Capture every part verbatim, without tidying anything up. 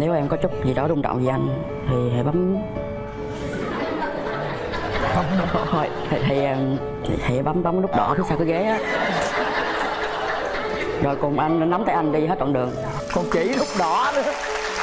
Nếu em có chút gì đó rung động với anh thì hãy bấm thôi thì, thì, thì, thì bấm bấm nút đỏ phía sau cái ghế á, rồi cùng anh nắm tay anh đi hết đoạn đường. Còn chỉ nút đỏ nữa.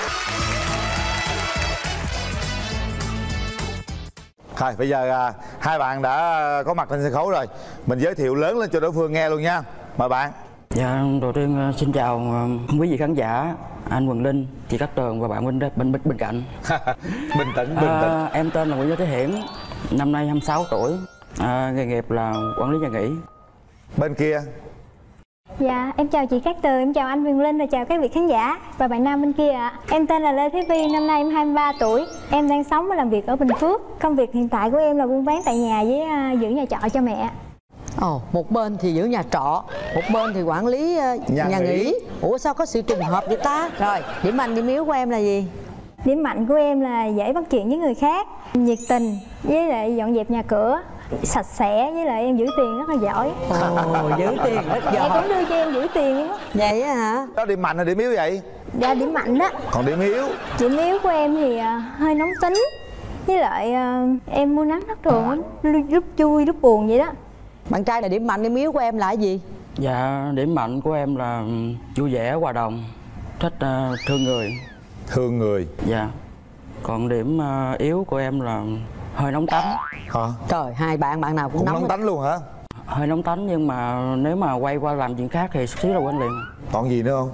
Thôi bây giờ à, hai bạn đã có mặt trên sân khấu rồi, mình giới thiệu lớn lên cho đối phương nghe luôn nha. Mời bạn. Dạ, đầu tiên xin chào quý vị khán giả, anh Quỳnh Linh, chị Cát Tường và bạn bên bên bên, bên cạnh. Bình tĩnh, bình tĩnh. À, em tên là Nguyễn Thế Hiển, năm nay hai mươi sáu tuổi, à, nghề nghiệp là quản lý nhà nghỉ. Bên kia. Dạ, em chào chị Cát Tường, em chào anh Quỳnh Linh và chào các vị khán giả và bạn nam bên kia ạ. Em tên là Lê Thế Vi, năm nay em hai mươi ba tuổi. Em đang sống và làm việc ở Bình Phước. Công việc hiện tại của em là buôn bán tại nhà với uh, giữ nhà trọ cho mẹ. Ồ, oh, một bên thì giữ nhà trọ, một bên thì quản lý uh, nhà, nhà nghỉ. nghỉ Ủa sao có sự trùng hợp vậy ta? Rồi, điểm mạnh điểm yếu của em là gì? Điểm mạnh của em là dễ bắt chuyện với người khác, nhiệt tình, với lại dọn dẹp nhà cửa, sạch sẽ, với lại em giữ tiền rất là giỏi. Ồ, oh, giữ tiền rất giỏi. Mẹ cũng đưa cho em giữ tiền luôn á. Vậy á hả? Đó điểm mạnh hay điểm yếu vậy? Dạ, điểm mạnh đó. Còn điểm yếu? Điểm yếu của em thì uh, hơi nóng tính, với lại uh, em mua nắng thất thường lắm, lúc vui lúc buồn vậy đó. Bạn trai là điểm mạnh, điểm yếu của em là cái gì? Dạ, điểm mạnh của em là vui vẻ, hòa đồng, thích uh, thương người. Thương người. Dạ. Còn điểm uh, yếu của em là hơi nóng tánh. Hả? Trời, hai bạn bạn nào cũng, cũng nóng, nóng tánh luôn hả? Hơi nóng tánh nhưng mà nếu mà quay qua làm chuyện khác thì xíu là quên liền. Còn gì nữa không?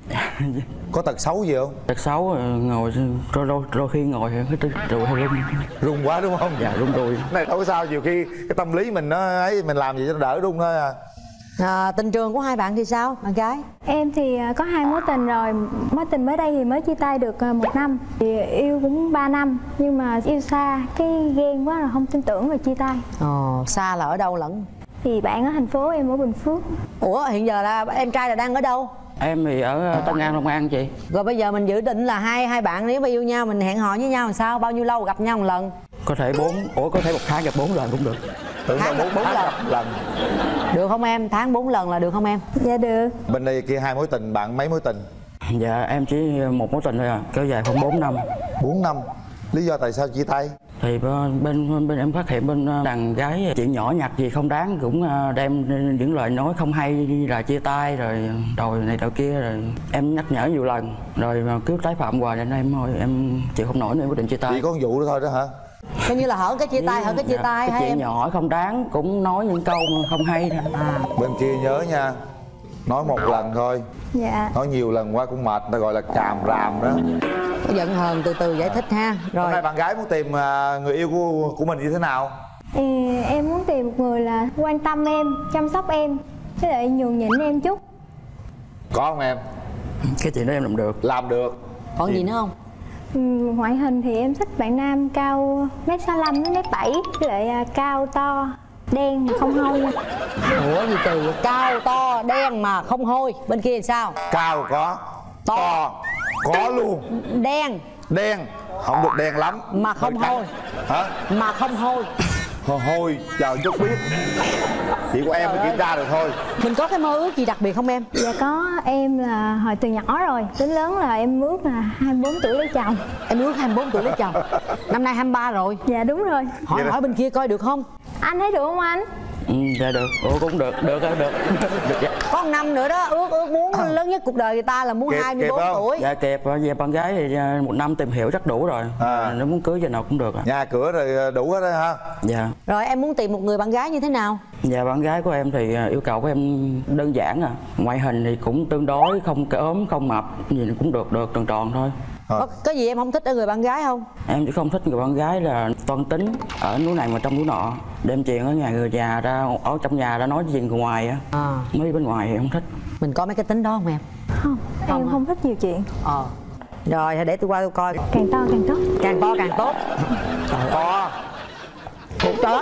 Có tật xấu gì không? Tật xấu ngồi đôi, đôi, đôi khi ngồi cái rùi hơi rung. Rung quá đúng không? Dạ, rung rùi. Này đâu có sao, nhiều khi cái tâm lý mình nó ấy, mình làm gì cho nó đỡ rung thôi à. À, tình trường của hai bạn thì sao, bạn gái? Em thì có hai mối tình rồi, mối tình mới đây thì mới chia tay được một năm, thì yêu cũng ba năm nhưng mà yêu xa, cái ghen quá rồi không tin tưởng rồi chia tay. Ồ, xa là ở đâu lẫn? Thì bạn ở thành phố, em ở Bình Phước. Ủa, hiện giờ là em trai là đang ở đâu? Em thì ở Tân An, Long An chị. Rồi bây giờ mình dự định là hai hai bạn nếu mà yêu nhau mình hẹn hò với nhau làm sao? Bao nhiêu lâu gặp nhau một lần? Có thể bốn, ủa có thể một tháng gặp bốn lần cũng được. Tưởng tháng bốn, bốn lần. lần. Được không em? Tháng bốn lần là được không em? Dạ được. Bên đây kia hai mối tình, bạn mấy mối tình? Dạ em chỉ một mối tình thôi à, kéo dài khoảng bốn năm. Bốn năm. Lý do tại sao chia tay? Thì bên bên, bên em phát hiện bên đàn gái chuyện nhỏ nhặt gì không đáng cũng đem những lời nói không hay là chia tay rồi đòi này đòi kia, rồi em nhắc nhở nhiều lần rồi mà cứ tái phạm hoài nên em thôi em chịu không nổi nữa em quyết định chia tay. Chỉ có một vụ đó thôi đó hả? Coi như là hở cái chia tay, hở cái chia dạ, tay cái hay chuyện em? nhỏ không đáng cũng nói những câu không hay thôi. À. Bên kia nhớ nha, nói một lần thôi. Dạ. Nói nhiều lần quá cũng mệt, ta gọi là càm ràm đó. Giận hờn từ từ giải thích ha. Rồi. Hôm nay bạn gái muốn tìm người yêu của, của mình như thế nào? Ừ, em muốn tìm một người là quan tâm em, chăm sóc em, với lại nhường nhịn em chút. Có không em? Cái chuyện đó em làm được. Làm được. Còn gì nữa không? Ừ, ngoại hình thì em thích bạn nam cao mét sáu lăm đến mét bảy, với lại à, cao to, đen mà không hôi. Ủa gì từ cao to đen mà không hôi, bên kia thì sao? Cao có, to, to có luôn, đen đen không được đen lắm mà không hôi. Hả? Mà không hôi. Hôi, hôi chờ chút biết. Chỉ của em mới kiểm tra được thôi. Mình có cái mơ ước gì đặc biệt không em? Dạ có, em là hồi từ nhỏ rồi đến lớn là em ước là hai mươi bốn tuổi lấy chồng. Em ước hai mươi bốn tuổi lấy chồng. Năm nay hai mươi ba rồi. Dạ đúng rồi. Hỏi hỏi bên kia coi được không? Anh thấy được không anh? Ừ, dạ được. Ủa cũng được, được được, được, được dạ. Có một năm nữa đó, ước ước muốn lớn nhất cuộc đời người ta là muốn kịp, hai mươi bốn tuổi. Dạ kịp, về bạn gái thì một năm tìm hiểu chắc đủ rồi. À. Nếu muốn cưới giờ nào cũng được à. Nhà cửa rồi đủ hết đó ha. Dạ. Rồi em muốn tìm một người bạn gái như thế nào? Dạ bạn gái của em thì yêu cầu của em đơn giản à. Ngoại hình thì cũng tương đối, không cái ốm, không mập, gì cũng được, được tròn tròn thôi. Có, có gì em không thích ở người bạn gái không? Em chỉ không thích người bạn gái là toan tính, ở núi này mà trong núi nọ, đem chuyện ở nhà người già ra, ở trong nhà ra nói chuyện người ngoài á. À. Mấy bên ngoài thì không thích. Mình có mấy cái tính đó không em? Không, không em không thích nhiều chuyện. Ờ. Rồi để tôi qua tôi coi. Càng to càng tốt. Càng to càng tốt. To. Cục đó.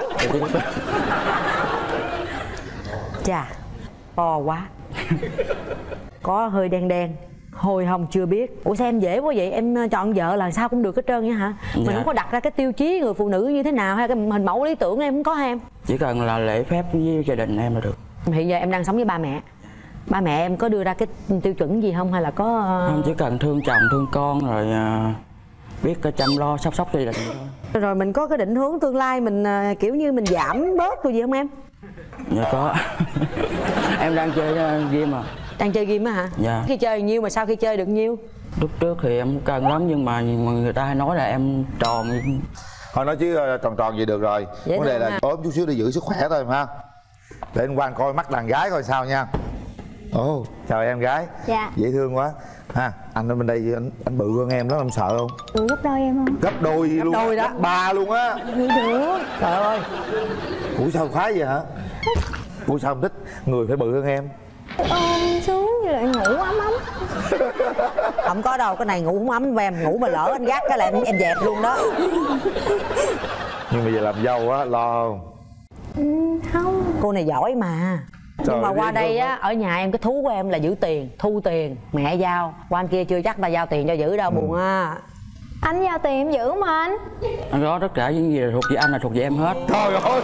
Chà, to quá. Có hơi đen đen, hôi hồng chưa biết. Ủa sao em dễ quá vậy? Em chọn vợ là sao cũng được hết trơn vậy hả? Mình dạ. không có đặt ra cái tiêu chí người phụ nữ như thế nào hay cái hình mẫu lý tưởng em không có hay em? Chỉ cần là lễ phép với gia đình em là được. Hiện giờ em đang sống với ba mẹ. Ba mẹ em có đưa ra cái tiêu chuẩn gì không hay là có Không, chỉ cần thương chồng thương con rồi à, biết cái chăm lo sắp sóc gia đình thôi. Rồi mình có cái định hướng tương lai mình à, kiểu như mình giảm bớt rồi gì không em? Dạ có. Em đang chơi uh, game mà. Đang chơi game á hả? Dạ. Khi chơi nhiêu mà sau khi chơi được nhiêu? Lúc trước thì em cân lắm nhưng mà người ta hay nói là em tròn. Thôi nói chứ tròn tròn gì được rồi. Dễ Vấn đề là ha. ốm chút xíu để giữ sức khỏe thôi ha. Để anh Quang coi mắt đàn gái coi sao nha. Ồ, chào em gái. Dạ. Dễ thương quá. Ha, anh ở bên đây anh, anh bự hơn em đó, em sợ không? Bự gấp đôi em không? Gấp đôi luôn. đôi đó. Gấp ba luôn á. Vậy được. Trời ơi. Ủa sao khoái vậy hả? Ủa sao không thích người phải bự hơn em? Ôm xuống như lại ngủ ấm ấm. Không có đâu, cái này ngủ không ấm em, ngủ mà lỡ anh gác cái là em, em dẹp luôn đó. Nhưng mà giờ làm dâu á, lo không? Ừ, không. Cô này giỏi mà. Trời, nhưng mà qua điên đây luôn á, ở nhà em cái thú của em là giữ tiền, thu tiền, mẹ giao. Qua anh kia chưa chắc ta giao tiền cho giữ đâu, buồn á. Anh giao tiền em giữ mà anh. Anh có tất cả những gì là thuộc về anh là thuộc về em hết. Trời ơi.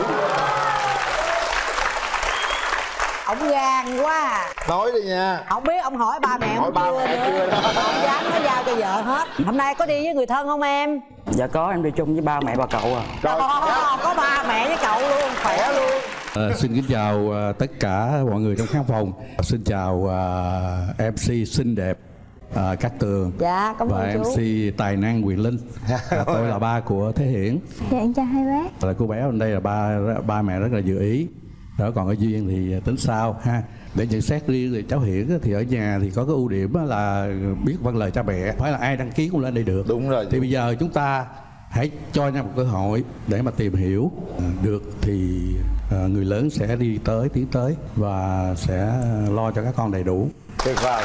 Ông gan quá à. Nói đi nha. Không biết, ông hỏi ba mẹ Hỏi ông ba chưa mẹ nữa. chưa đó. Ông dám nó giao cho vợ hết. Hôm nay có đi với người thân không em? Dạ có, em đi chung với ba mẹ bà cậu à. Rồi, Có, có ba mẹ với cậu luôn, khỏe luôn. À, xin kính chào à, tất cả mọi người trong khán phòng. Xin chào à, em xê xinh đẹp à, Cát Tường Dạ, cảm và ơn chú. em xê tài năng Quyền Linh. À, tôi là ba của Thế Hiển. Dạ em chào hai bác. Là cô bé bên đây là ba ba mẹ rất là dự ý. Đó, còn ở Duyên thì tính sao ha. Để nhận xét riêng thì cháu Hiển thì ở nhà thì có cái ưu điểm là biết vâng lời cha mẹ. Phải là ai đăng ký cũng lên đây được. Đúng rồi. Thì bây giờ chúng ta hãy cho nhau một cơ hội để mà tìm hiểu. À, được thì à, người lớn sẽ đi tới tiến tới và sẽ lo cho các con đầy đủ. Tuyệt vời.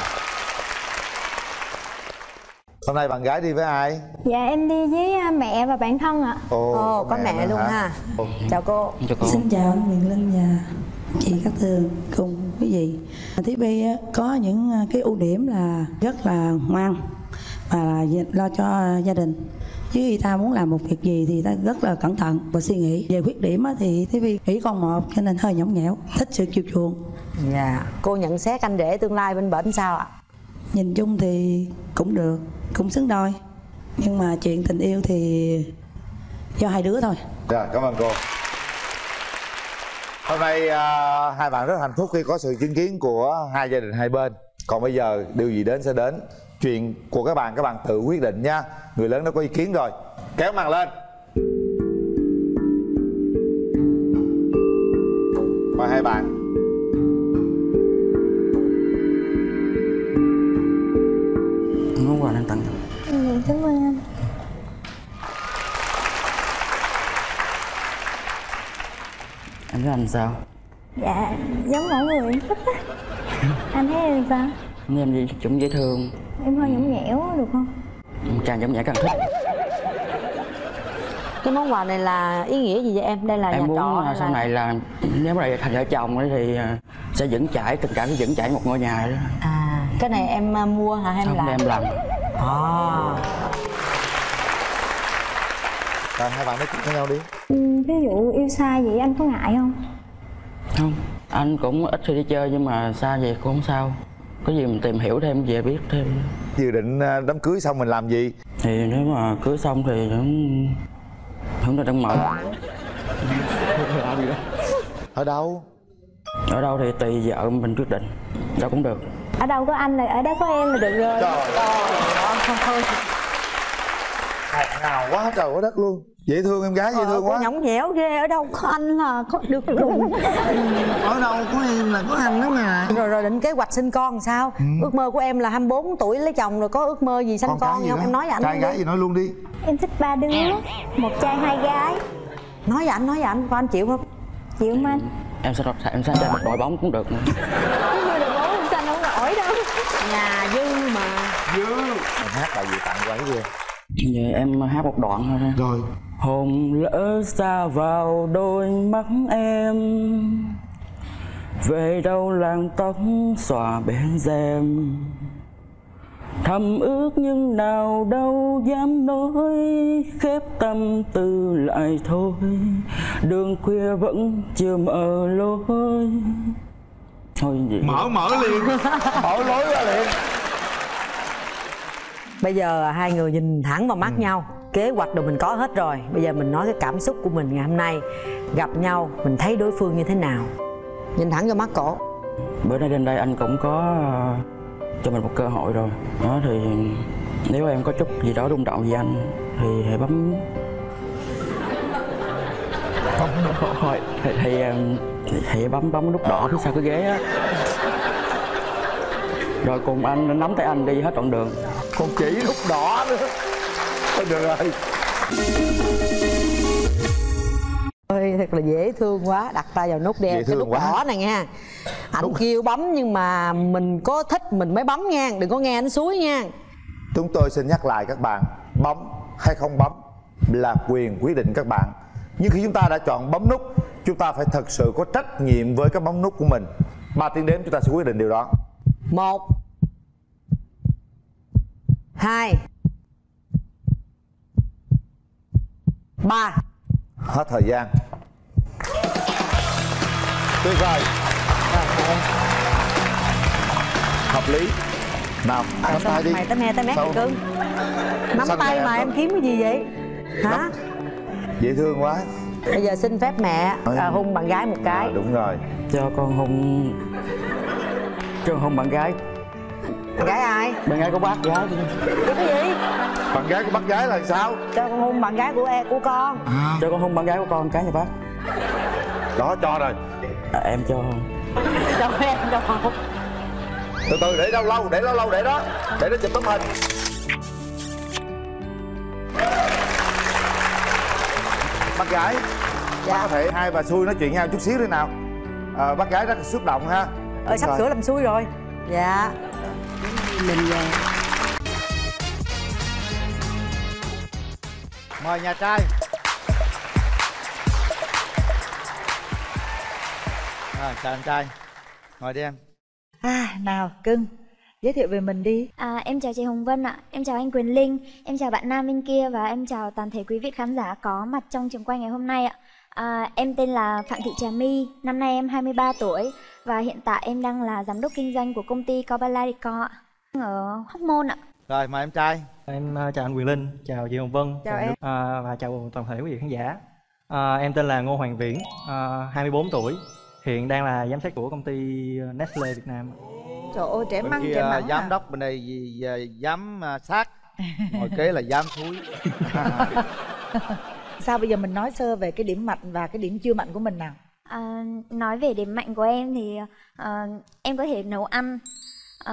Hôm nay bạn gái đi với ai? Dạ em đi với mẹ và bạn thân ạ. Ồ, Ồ, có mẹ nữa luôn hả? ha. Ồ. Chào cô. Cho cô. Xin chào anh Quyền Linh và chị Cát Tường cùng quý vị. Thí Bi á, có những cái ưu điểm là rất là ngoan và là lo cho gia đình. Chứ người ta muốn làm một việc gì thì ta rất là cẩn thận và suy nghĩ. Về khuyết điểm á, thì Thí Bi nghĩ con một cho nên hơi nhõng nhẽo, thích sự chiều chuộng. Dạ. Cô nhận xét anh rể tương lai bên bển sao ạ? Nhìn chung thì cũng được, cũng xứng đôi. Nhưng mà chuyện tình yêu thì do hai đứa thôi. Dạ, cảm ơn cô. Hôm nay à, hai bạn rất hạnh phúc khi có sự chứng kiến của hai gia đình hai bên. Còn bây giờ điều gì đến sẽ đến. Chuyện của các bạn các bạn tự quyết định nha. Người lớn đã có ý kiến rồi. Kéo màn lên. Mời hai bạn. Món quà anh tặng. Ừ, cảm ơn anh. Em thấy anh sao? Dạ giống mọi người em thích á. Anh thấy em sao? Em gì cũng dễ thương. Em hơi nhõng nhẽo được không? Càng giống nhã càng thích. Cái món quà này là ý nghĩa gì vậy em? Đây là Em nhà muốn trọ à, hay sau là... này là nếu mà thành vợ chồng ấy thì à, sẽ vững chãi, tình cảm sẽ vững chãi một ngôi nhà đó. À, cái này em à, mua hả hay em Không, làm? em làm. À. Rồi hai bạn nói chuyện với nhau đi. Ừ, ví dụ yêu xa vậy anh có ngại không? Không, anh cũng ít khi đi chơi nhưng mà xa vậy cũng không sao. Có gì mình tìm hiểu thêm về biết thêm. Dự định à, đám cưới xong mình làm gì? Thì nếu mà cưới xong thì không không được đang mở. Ở đâu? Ở đâu thì tùy vợ mình quyết định. Đâu cũng được. Ở đâu có anh là ở đó có em là được rồi. Trời ơi. Ngọt ngào quá trời quá đất luôn. Dễ thương em gái, dễ thương Cô quá. nhõng nhẽo ghê, ở đâu có anh là có được luôn. Ở đâu có em là có anh đó mà. Rồi rồi định kế hoạch sinh con làm sao? Ừ. Ước mơ của em là hai mươi bốn tuổi lấy chồng rồi, có ước mơ gì sanh con, con gì không? đó? Em nói với anh trai luôn gái đi. gì nói luôn đi. Em thích ba đứa, một trai hai gái. Nói với anh, nói với anh, coi anh chịu không? Chịu không anh? Em sẽ em sẽ cho một đội bóng cũng được nữa. Cái người bố không xanh không nổi đâu. Nhà dư mà. Dư. Em hát bài gì tặng cô ấy đi. Vậy em hát một đoạn thôi ha. Rồi. Hồn lỡ xa vào đôi mắt em, về đâu làng tóc xòa bên rèm, thầm ước nhưng nào đâu dám nói, khép tâm tư lại thôi, đường khuya vẫn chưa mở lối. Thôi vậy. Mở mở liền. Mở lối ra liền. Bây giờ hai người nhìn thẳng vào mắt ừ. nhau. Kế hoạch đồ mình có hết rồi. Bây giờ mình nói cái cảm xúc của mình ngày hôm nay. Gặp nhau mình thấy đối phương như thế nào. Nhìn thẳng vào mắt cổ. Bữa nay đến đây anh cũng có cho mình một cơ hội rồi. Đó thì nếu em có chút gì đó rung động với anh thì hãy bấm Thôi thì, thì, thì, thì bấm bấm nút đỏ phía sau cái ghế á. Rồi cùng anh nắm tay anh đi hết đoạn đường. Còn chỉ nút đỏ nữa. Thôi được rồi. Ôi thật là dễ thương quá. Đặt tay vào nút đen cái nút quá. Đỏ này nha. Anh nút... kêu bấm nhưng mà mình có thích mình mới bấm nha. Đừng có nghe anh suối nha. Chúng tôi xin nhắc lại các bạn, bấm hay không bấm là quyền quyết định các bạn. Nhưng khi chúng ta đã chọn bấm nút, chúng ta phải thật sự có trách nhiệm với cái bấm nút của mình. Ba tiếng đếm chúng ta sẽ quyết định điều đó. Một, hai, ba. Hết thời gian. Tuyệt vời. Hợp lý. Nào, nắm tay đi. Mày tới me tới mét vậy cưng. Nắm tay mà em kiếm cái gì vậy? Hả? Nắm. Dễ thương quá. Bây giờ xin phép mẹ à, hôn bạn gái một cái. À, đúng rồi. Cho con hôn. Cho con hôn bạn gái. Bạn gái ai? Bạn gái của bác gái. Cái gì? Bạn gái của bác gái là sao? Cho con hôn bạn gái của em, của con. À. Cho con hôn bạn gái của con cái nha bác. Đó cho rồi. À, em cho. Cho em cho con. Từ từ để lâu lâu, để lâu lâu để đó. Để nó chụp tấm hình. Bác gái. Dạ. Bác có thể hai bà xui nói chuyện nhau chút xíu đi nào. À, bác gái rất xúc động ha. Ờ sắp sửa làm xui rồi. Dạ. Mình về. Mời nhà trai. À, chào anh trai. Ngồi đi em. À, nào cưng, giới thiệu về mình đi. À, em chào chị Hồng Vân ạ, em chào anh Quyền Linh, em chào bạn nam bên kia và em chào toàn thể quý vị khán giả có mặt trong trường quay ngày hôm nay ạ. À, em tên là Phạm Thị Trà My, năm nay em hai mươi ba tuổi và hiện tại em đang là giám đốc kinh doanh của công ty Cobala Decor ở Hóc Môn ạ. Rồi mời em trai. Em uh, chào anh Quyền Linh, chào chị Hồng Vân, chào, chào em uh, và chào toàn thể quý vị khán giả. Uh, em tên là Ngô Hoàng Viễn, uh, hai mươi bốn tuổi, hiện đang là giám sát của công ty Nestle Việt Nam. Trời ơi trẻ măng, kia, trẻ măng giám à. đốc bên đây gì, giám sát, ngồi kế là giám thúi. Sao bây giờ mình nói sơ về cái điểm mạnh và cái điểm chưa mạnh của mình nào? À, nói về điểm mạnh của em thì uh, em có thể nấu ăn, uh,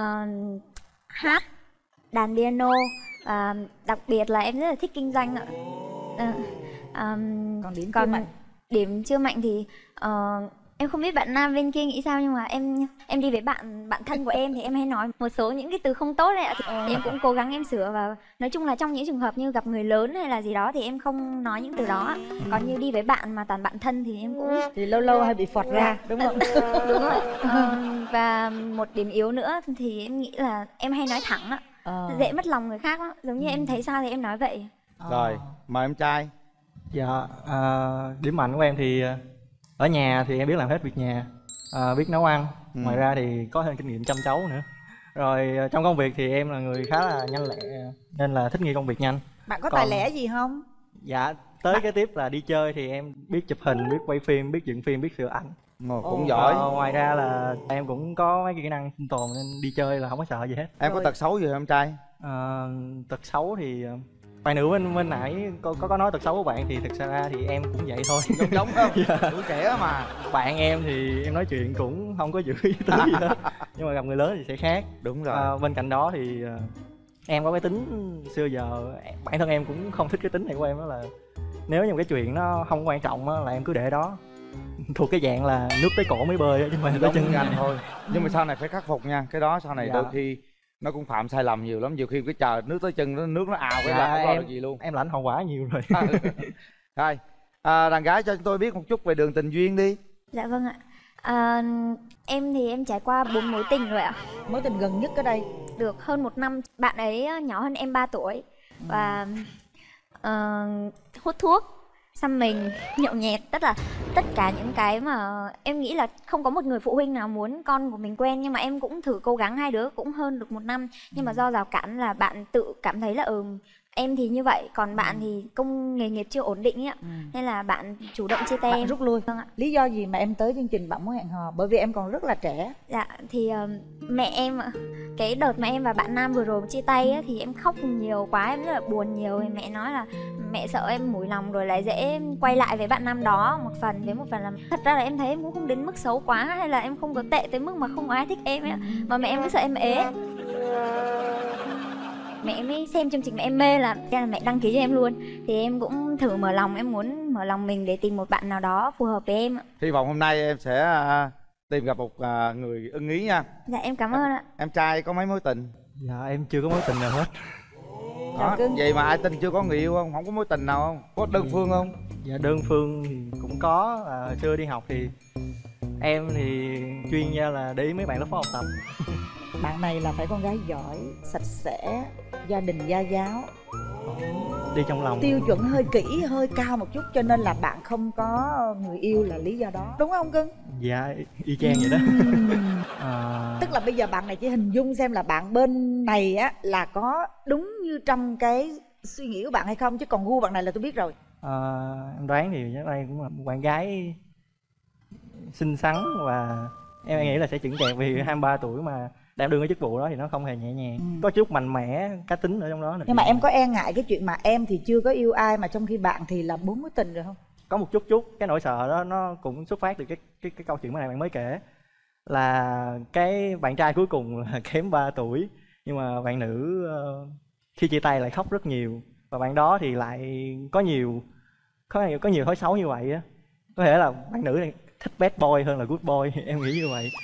hát, đàn piano và đặc biệt là em rất là thích kinh doanh ạ. Uh, um, còn điểm còn chưa mạnh? Điểm chưa mạnh thì uh, em không biết bạn nam bên kia nghĩ sao nhưng mà em em đi với bạn bạn thân của em thì em hay nói một số những cái từ không tốt này ạ. Thì em cũng cố gắng em sửa và nói chung là trong những trường hợp như gặp người lớn hay là gì đó thì em không nói những từ đó. Còn như đi với bạn mà toàn bạn thân thì em cũng thì lâu lâu hay bị phọt ra đúng không? Đúng rồi. À, và một điểm yếu nữa thì em nghĩ là em hay nói thẳng ạ. À. Dễ mất lòng người khác lắm. Giống như ừ. em thấy sao thì em nói vậy. À. Rồi mời em trai. Dạ uh, điểm mạnh của em thì ở nhà thì em biết làm hết việc nhà, à, biết nấu ăn, ừ. ngoài ra thì có thêm kinh nghiệm chăm cháu nữa. Rồi trong công việc thì em là người khá là nhanh lẹ nên là thích nghi công việc nhanh. Bạn có Còn... tài lẻ gì không? Dạ tới Bạn... cái tiếp là đi chơi thì em biết chụp hình, biết quay phim, biết dựng phim, biết sửa ảnh. Ồ, cũng Ồ. giỏi. À, ngoài ra là em cũng có mấy kỹ năng sinh tồn nên đi chơi là không có sợ gì hết. Em Rồi. có tật xấu gì không em trai? À, tật xấu thì bạn nữ bên bên nãy có, có có nói tật xấu của bạn thì thực ra thì em cũng vậy thôi. Giống giống không? Dạ. Tuổi trẻ mà. Bạn em thì em nói chuyện cũng không có giữ ý tứ gì hết. Nhưng mà gặp người lớn thì sẽ khác. Đúng rồi. À, bên cạnh đó thì uh, em có cái tính xưa giờ bản thân em cũng không thích cái tính này của em, đó là nếu như một cái chuyện nó không quan trọng á là em cứ để đó. Thuộc cái dạng là nước tới cổ mới bơi á chứ không phải tới chân anh thôi. Nhưng mà sau này phải khắc phục nha. Cái đó sau này dạ. đôi khi nó cũng phạm sai lầm nhiều lắm, nhiều khi cái chờ nước tới chân nước nó ào cái dạ, là không có gì luôn. Em lãnh hậu quả nhiều rồi. Rồi à, đàn gái cho chúng tôi biết một chút về đường tình duyên đi. Dạ vâng ạ. À, em thì em trải qua bốn mối tình rồi ạ. Mối tình gần nhất ở đây được hơn một năm. Bạn ấy nhỏ hơn em ba tuổi và uh, hút thuốc xăm mình, nhậu nhẹt, tất là tất cả những cái mà em nghĩ là không có một người phụ huynh nào muốn con của mình quen. Nhưng mà em cũng thử cố gắng, hai đứa cũng hơn được một năm. Nhưng mà do rào cản là bạn tự cảm thấy là ừ, em thì như vậy, còn bạn thì công nghề nghiệp chưa ổn định ấy ạ. Ừ. Nên là bạn chủ động chia tay bạn em. rút lui. Vâng ạ. Lý do gì mà em tới chương trình Bạn Muốn Hẹn Hò? Bởi vì em còn rất là trẻ. Dạ thì uh, mẹ em ạ, cái đợt mà em và bạn nam vừa rồi chia tay ấy, thì em khóc nhiều quá, em rất là buồn nhiều. Thì mẹ nói là mẹ sợ em mủi lòng rồi lại dễ quay lại với bạn nam đó. Một phần với một phần là thật ra là em thấy em cũng không đến mức xấu quá, hay là em không có tệ tới mức mà không ai thích em ấy. Mà mẹ em cứ sợ em ế. Mẹ mới xem chương trình mẹ em mê là là mẹ đăng ký cho em luôn. Thì em cũng thử mở lòng, em muốn mở lòng mình để tìm một bạn nào đó phù hợp với em. Hy vọng hôm nay em sẽ uh, tìm gặp một uh, người ưng ý nha. Dạ em cảm ơn ạ. Em trai có mấy mối tình? Dạ em chưa có mối tình nào hết. Đó, vậy mà ai tin chưa có người yêu không? Không có mối tình nào không? Có đơn phương không? Dạ đơn phương thì cũng có. À, xưa đi học thì em thì chuyên gia là để ý mấy bạn lớp phó học tập. Bạn này là phải con gái giỏi, sạch sẽ, gia đình gia giáo, đi trong lòng. Tiêu chuẩn hơi kỹ, hơi cao một chút, cho nên là bạn không có người yêu là lý do đó. Đúng không cưng? Dạ y chang vậy đó. à... Tức là bây giờ bạn này chỉ hình dung xem là bạn bên này á là có đúng như trong cái suy nghĩ của bạn hay không, chứ còn gu bạn này là tôi biết rồi. à, Em đoán thì chắc đây cũng là một bạn gái xinh xắn và em nghĩ là sẽ chững chạc, vì hai mươi ba tuổi mà đang đương cái chức vụ đó thì nó không hề nhẹ nhàng. Ừ. Có chút mạnh mẽ, cá tính ở trong đó. Nhưng mà em có e ngại cái chuyện mà em thì chưa có yêu ai mà trong khi bạn thì là bốn mối tình rồi không? Có một chút chút. Cái nỗi sợ đó nó cũng xuất phát từ cái cái cái câu chuyện này bạn mới kể, là cái bạn trai cuối cùng là kém ba tuổi, nhưng mà bạn nữ uh, khi chia tay lại khóc rất nhiều, và bạn đó thì lại có nhiều có nhiều có nhiều thói xấu như vậy á. Có thể là bạn nữ này thích bad boy hơn là good boy, em nghĩ như vậy.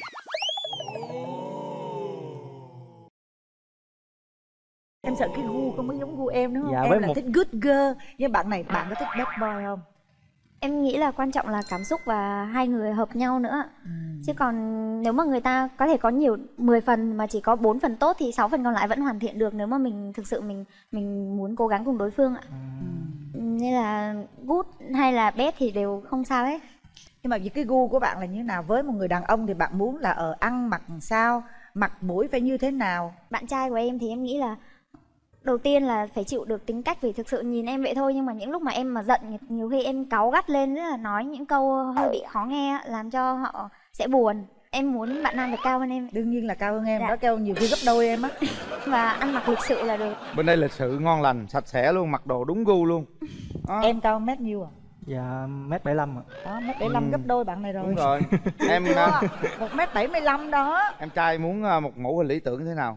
Em sợ cái gu không có giống gu em đúng không? Dạ, em với là một... thích good girl, nhưng bạn này bạn có thích bad boy không? Em nghĩ là quan trọng là cảm xúc và hai người hợp nhau nữa. Ừ. Chứ còn nếu mà người ta có thể có nhiều mười phần mà chỉ có bốn phần tốt thì sáu phần còn lại vẫn hoàn thiện được, nếu mà mình thực sự mình mình muốn cố gắng cùng đối phương ạ. Ừ. Nên là good hay là bad thì đều không sao hết. Nhưng mà cái gu của bạn là như thế nào? Với một người đàn ông thì bạn muốn là ở ăn mặc sao, mặt mũi phải như thế nào? Bạn trai của em thì em nghĩ là đầu tiên là phải chịu được tính cách, vì thực sự nhìn em vậy thôi nhưng mà những lúc mà em mà giận, nhiều khi em cáu gắt lên, rất là nói những câu hơi bị khó nghe, làm cho họ sẽ buồn. Em muốn bạn nam phải cao hơn em. Đương nhiên là cao hơn em, dạ. Đó cao nhiều khi gấp đôi em á. Và ăn mặc lịch sự là được. Bên đây lịch sự, ngon lành, sạch sẽ luôn, mặc đồ đúng gu luôn. Đó. Em cao mét nhiêu à? Dạ mét bảy lăm ạ. Đó, mét bảy lăm ừ. Gấp đôi bạn này rồi. Đúng rồi. Em một mét bảy mươi lăm đó. Em trai muốn một mẫu hình lý tưởng như thế nào?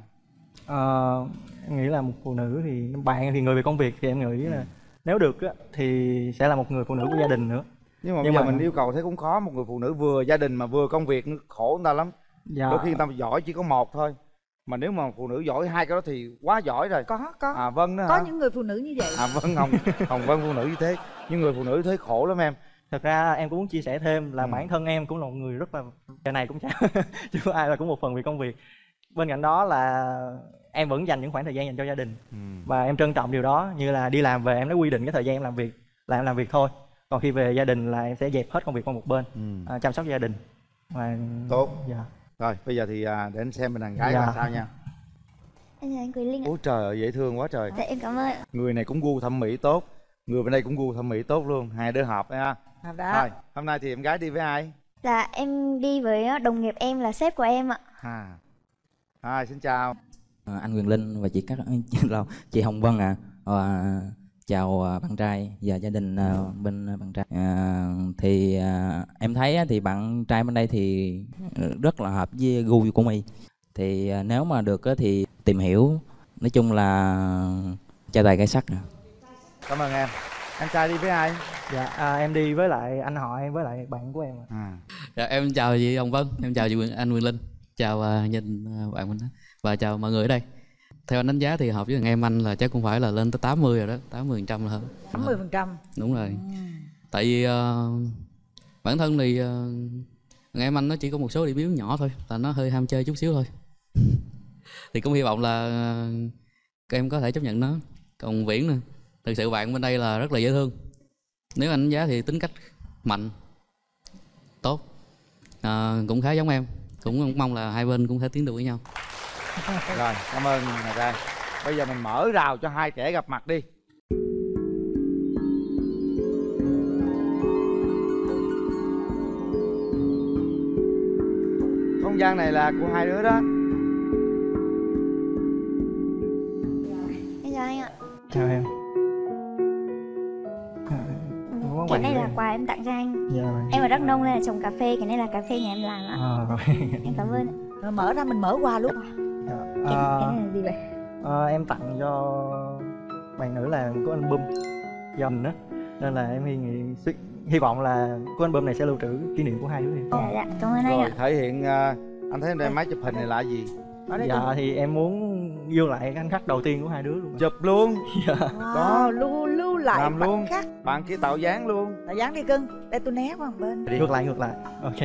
Ờ, em nghĩ là một phụ nữ thì bạn thì người về công việc thì em nghĩ là nếu được á, thì sẽ là một người phụ nữ của gia đình nữa. Nhưng mà Nhưng bây giờ mà... mình yêu cầu thế cũng khó, một người phụ nữ vừa gia đình mà vừa công việc, khổ người ta lắm. Dạ. Đôi khi người ta giỏi chỉ có một thôi, mà nếu mà phụ nữ giỏi hai cái đó thì quá giỏi rồi. Có có. À Vân đó có hả? Những người phụ nữ như vậy. À Vân Hồng Hồng Vân phụ nữ như thế, nhưng người phụ nữ thế khổ lắm em. Thật ra em cũng muốn chia sẻ thêm là ừ. bản thân em cũng là một người rất là cái này cũng chả chứ có ai là cũng một phần vì công việc. Bên cạnh đó là em vẫn dành những khoảng thời gian dành cho gia đình ừ. và em trân trọng điều đó. Như là đi làm về em đã quy định cái thời gian em làm việc là em làm việc thôi, còn khi về gia đình là em sẽ dẹp hết công việc qua một bên, ừ. à, chăm sóc gia đình. Và... tốt. Dạ. Rồi bây giờ thì à, để anh xem bên đàn gái dạ. làm sao nha. Anh chào anh Quỳ Linh ạ. Ôi trời ơi, dễ thương quá trời. Dạ em cảm ơn. Người này cũng gu thẩm mỹ tốt, người bên đây cũng gu thẩm mỹ tốt luôn, hai đứa hợp ha. Đó. Rồi hôm nay thì em gái đi với ai? Dạ em đi với đồng nghiệp em là sếp của em ạ. À. Rồi xin chào. À, anh Quyền Linh và chị các chị Hồng Vân ạ. À. À, chào bạn trai và gia đình bên bạn trai. À, thì à, em thấy thì bạn trai bên đây thì rất là hợp với gu của My. Thì à, nếu mà được thì tìm hiểu, nói chung là trai tài gái sắc. Cảm ơn em. Anh trai đi với ai? Dạ à, em đi với lại anh họ em với lại bạn của em. À. Dạ, em chào chị Hồng Vân, em chào chị Quyền, anh Quyền Linh, chào uh, nhìn uh, bạn mình đó, và chào mọi người ở đây. Theo anh đánh giá thì hợp với thằng em anh là chắc cũng phải là lên tới tám mươi rồi đó, tám mươi phần trăm là hơn. tám mươi phần trăm. Đúng rồi. Ừ. Tại vì uh, bản thân thì uh, thằng em anh nó chỉ có một số điểm yếu nhỏ thôi, là nó hơi ham chơi chút xíu thôi. Thì cũng hy vọng là uh, các em có thể chấp nhận nó. Còn Viễn nè, thực sự bạn bên đây là rất là dễ thương. Nếu anh đánh giá thì tính cách mạnh, tốt, à, cũng khá giống em. Cũng mong là hai bên cũng thể tiến được với nhau. Rồi, cảm ơn nhà trai. Bây giờ mình mở rào cho hai trẻ gặp mặt đi. Không gian này là của hai đứa đó. Em chào anh ạ. Chào em. Cái này là quà em tặng cho anh. Dạ rồi. Em ở Đắk Nông nên là trồng cà phê, cái này là cà phê nhà em làm ạ. À, rồi. Em cảm ơn. Rồi mở ra mình mở quà luôn. Dạ. Cái, À, cái này là gì vậy? à, em tặng cho bạn nữ là có album do mình á, nên là em hy nghĩ hy vọng là cái album này sẽ lưu trữ kỷ niệm của hai đứa em. Dạ, dạ, cảm ơn anh Rồi ạ. thể hiện uh, anh thấy đây máy chụp hình này là gì? Dạ thì em muốn ghi lại cái khoảnh khắc đầu tiên của hai đứa luôn. Chụp luôn. Dạ. Wow, Đó. lưu lưu lại Làm khoảnh luôn. khắc. Bạn kia tạo dáng luôn. Tạo dáng đi cưng. Đây tôi né qua một bên. Ngược lại ngược lại. Ok.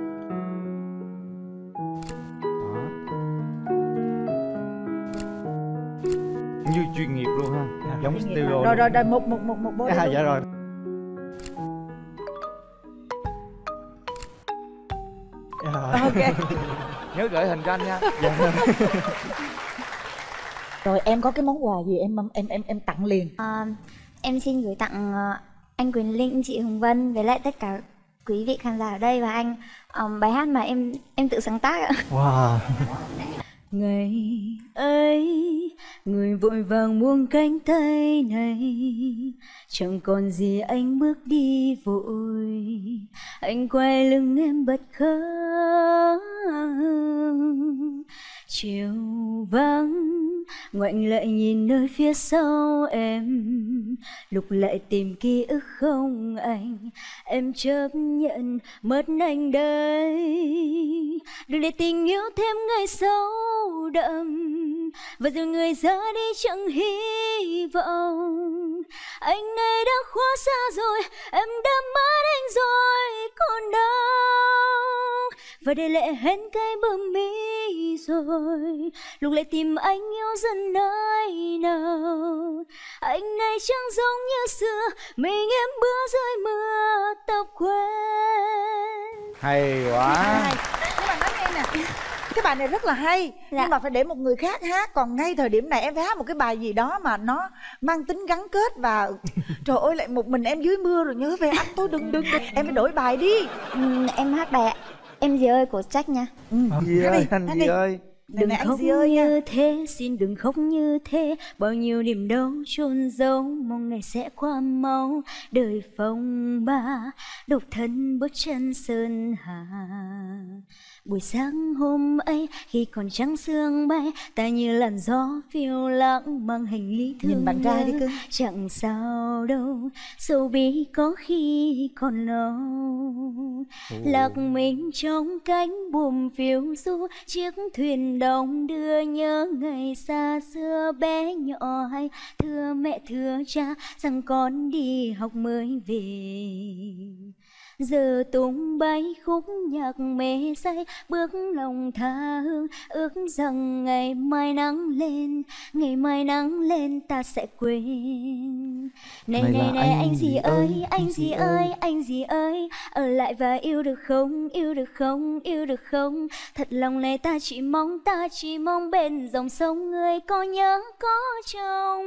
Như chuyên nghiệp luôn ha. Dạ, giống studio. Rồi rồi rồi một một một một bố. À, dạ rồi. Ok. Nhớ gửi hình cho anh nha. Dạ. Rồi em có cái món quà gì em em em em tặng liền? À, em xin gửi tặng uh, anh Quyền Linh, chị Hồng Vân với lại tất cả quý vị khán giả ở đây và anh um, bài hát mà em em tự sáng tác ạ. Wow. Ngày ấy người vội vàng buông cánh tay này, chẳng còn gì anh bước đi vội, anh quay lưng em bật khóc. Chiều vắng ngoảnh lại nhìn nơi phía sau em, lục lại tìm ký ức không anh, em chấp nhận mất anh đây, đừng để tình yêu thêm ngày sâu đậm và rồi người ra đi chẳng hy vọng. Anh này đã quá xa rồi, em đã mất anh rồi còn đâu, và để lệ hết cái bờ mi rồi, lục lại tìm anh yêu dần nơi nào. Anh này chẳng giống như xưa, mình em bữa rơi mưa tóc quên. Hay quá. Nhưng mà nói nghe nè, cái bài này rất là hay, dạ. Nhưng mà phải để một người khác hát. Còn ngay thời điểm này em phải hát một cái bài gì đó mà nó mang tính gắn kết. Và trời ơi, lại một mình em dưới mưa rồi nhớ về anh tôi, đừng đừng, đừng. Em phải đổi bài đi. Ừ, em hát bài Em Gì Ơi của Jack nha. Ừ. Gì ơi, anh Gì ơi. Đừng này, khóc ơi như nha. thế, xin đừng khóc như thế, bao nhiêu niềm đau chôn giấu, mong ngày sẽ qua mau. Đời phong ba, độc thân bước chân sơn hà. Buổi sáng hôm ấy khi còn trắng sương bay, ta như làn gió phiêu lãng mang hành lý thương. Nhìn bạn trai đi cưng. Chẳng sao đâu, sầu bi có khi còn lâu. Lạc mình trong cánh buồm phiêu du, chiếc thuyền đong đưa nhớ ngày xa xưa bé nhỏ hay thưa mẹ thưa cha rằng con đi học mới về. Giờ tung bay khúc nhạc mê say, bước lòng tha hương, ước rằng ngày mai nắng lên, ngày mai nắng lên ta sẽ quên. Này này này, này anh gì ơi, anh gì ơi, anh gì ơi, ở lại và yêu được không, yêu được không, yêu được không. Thật lòng này ta chỉ mong, ta chỉ mong bên dòng sông người có nhớ có chồng.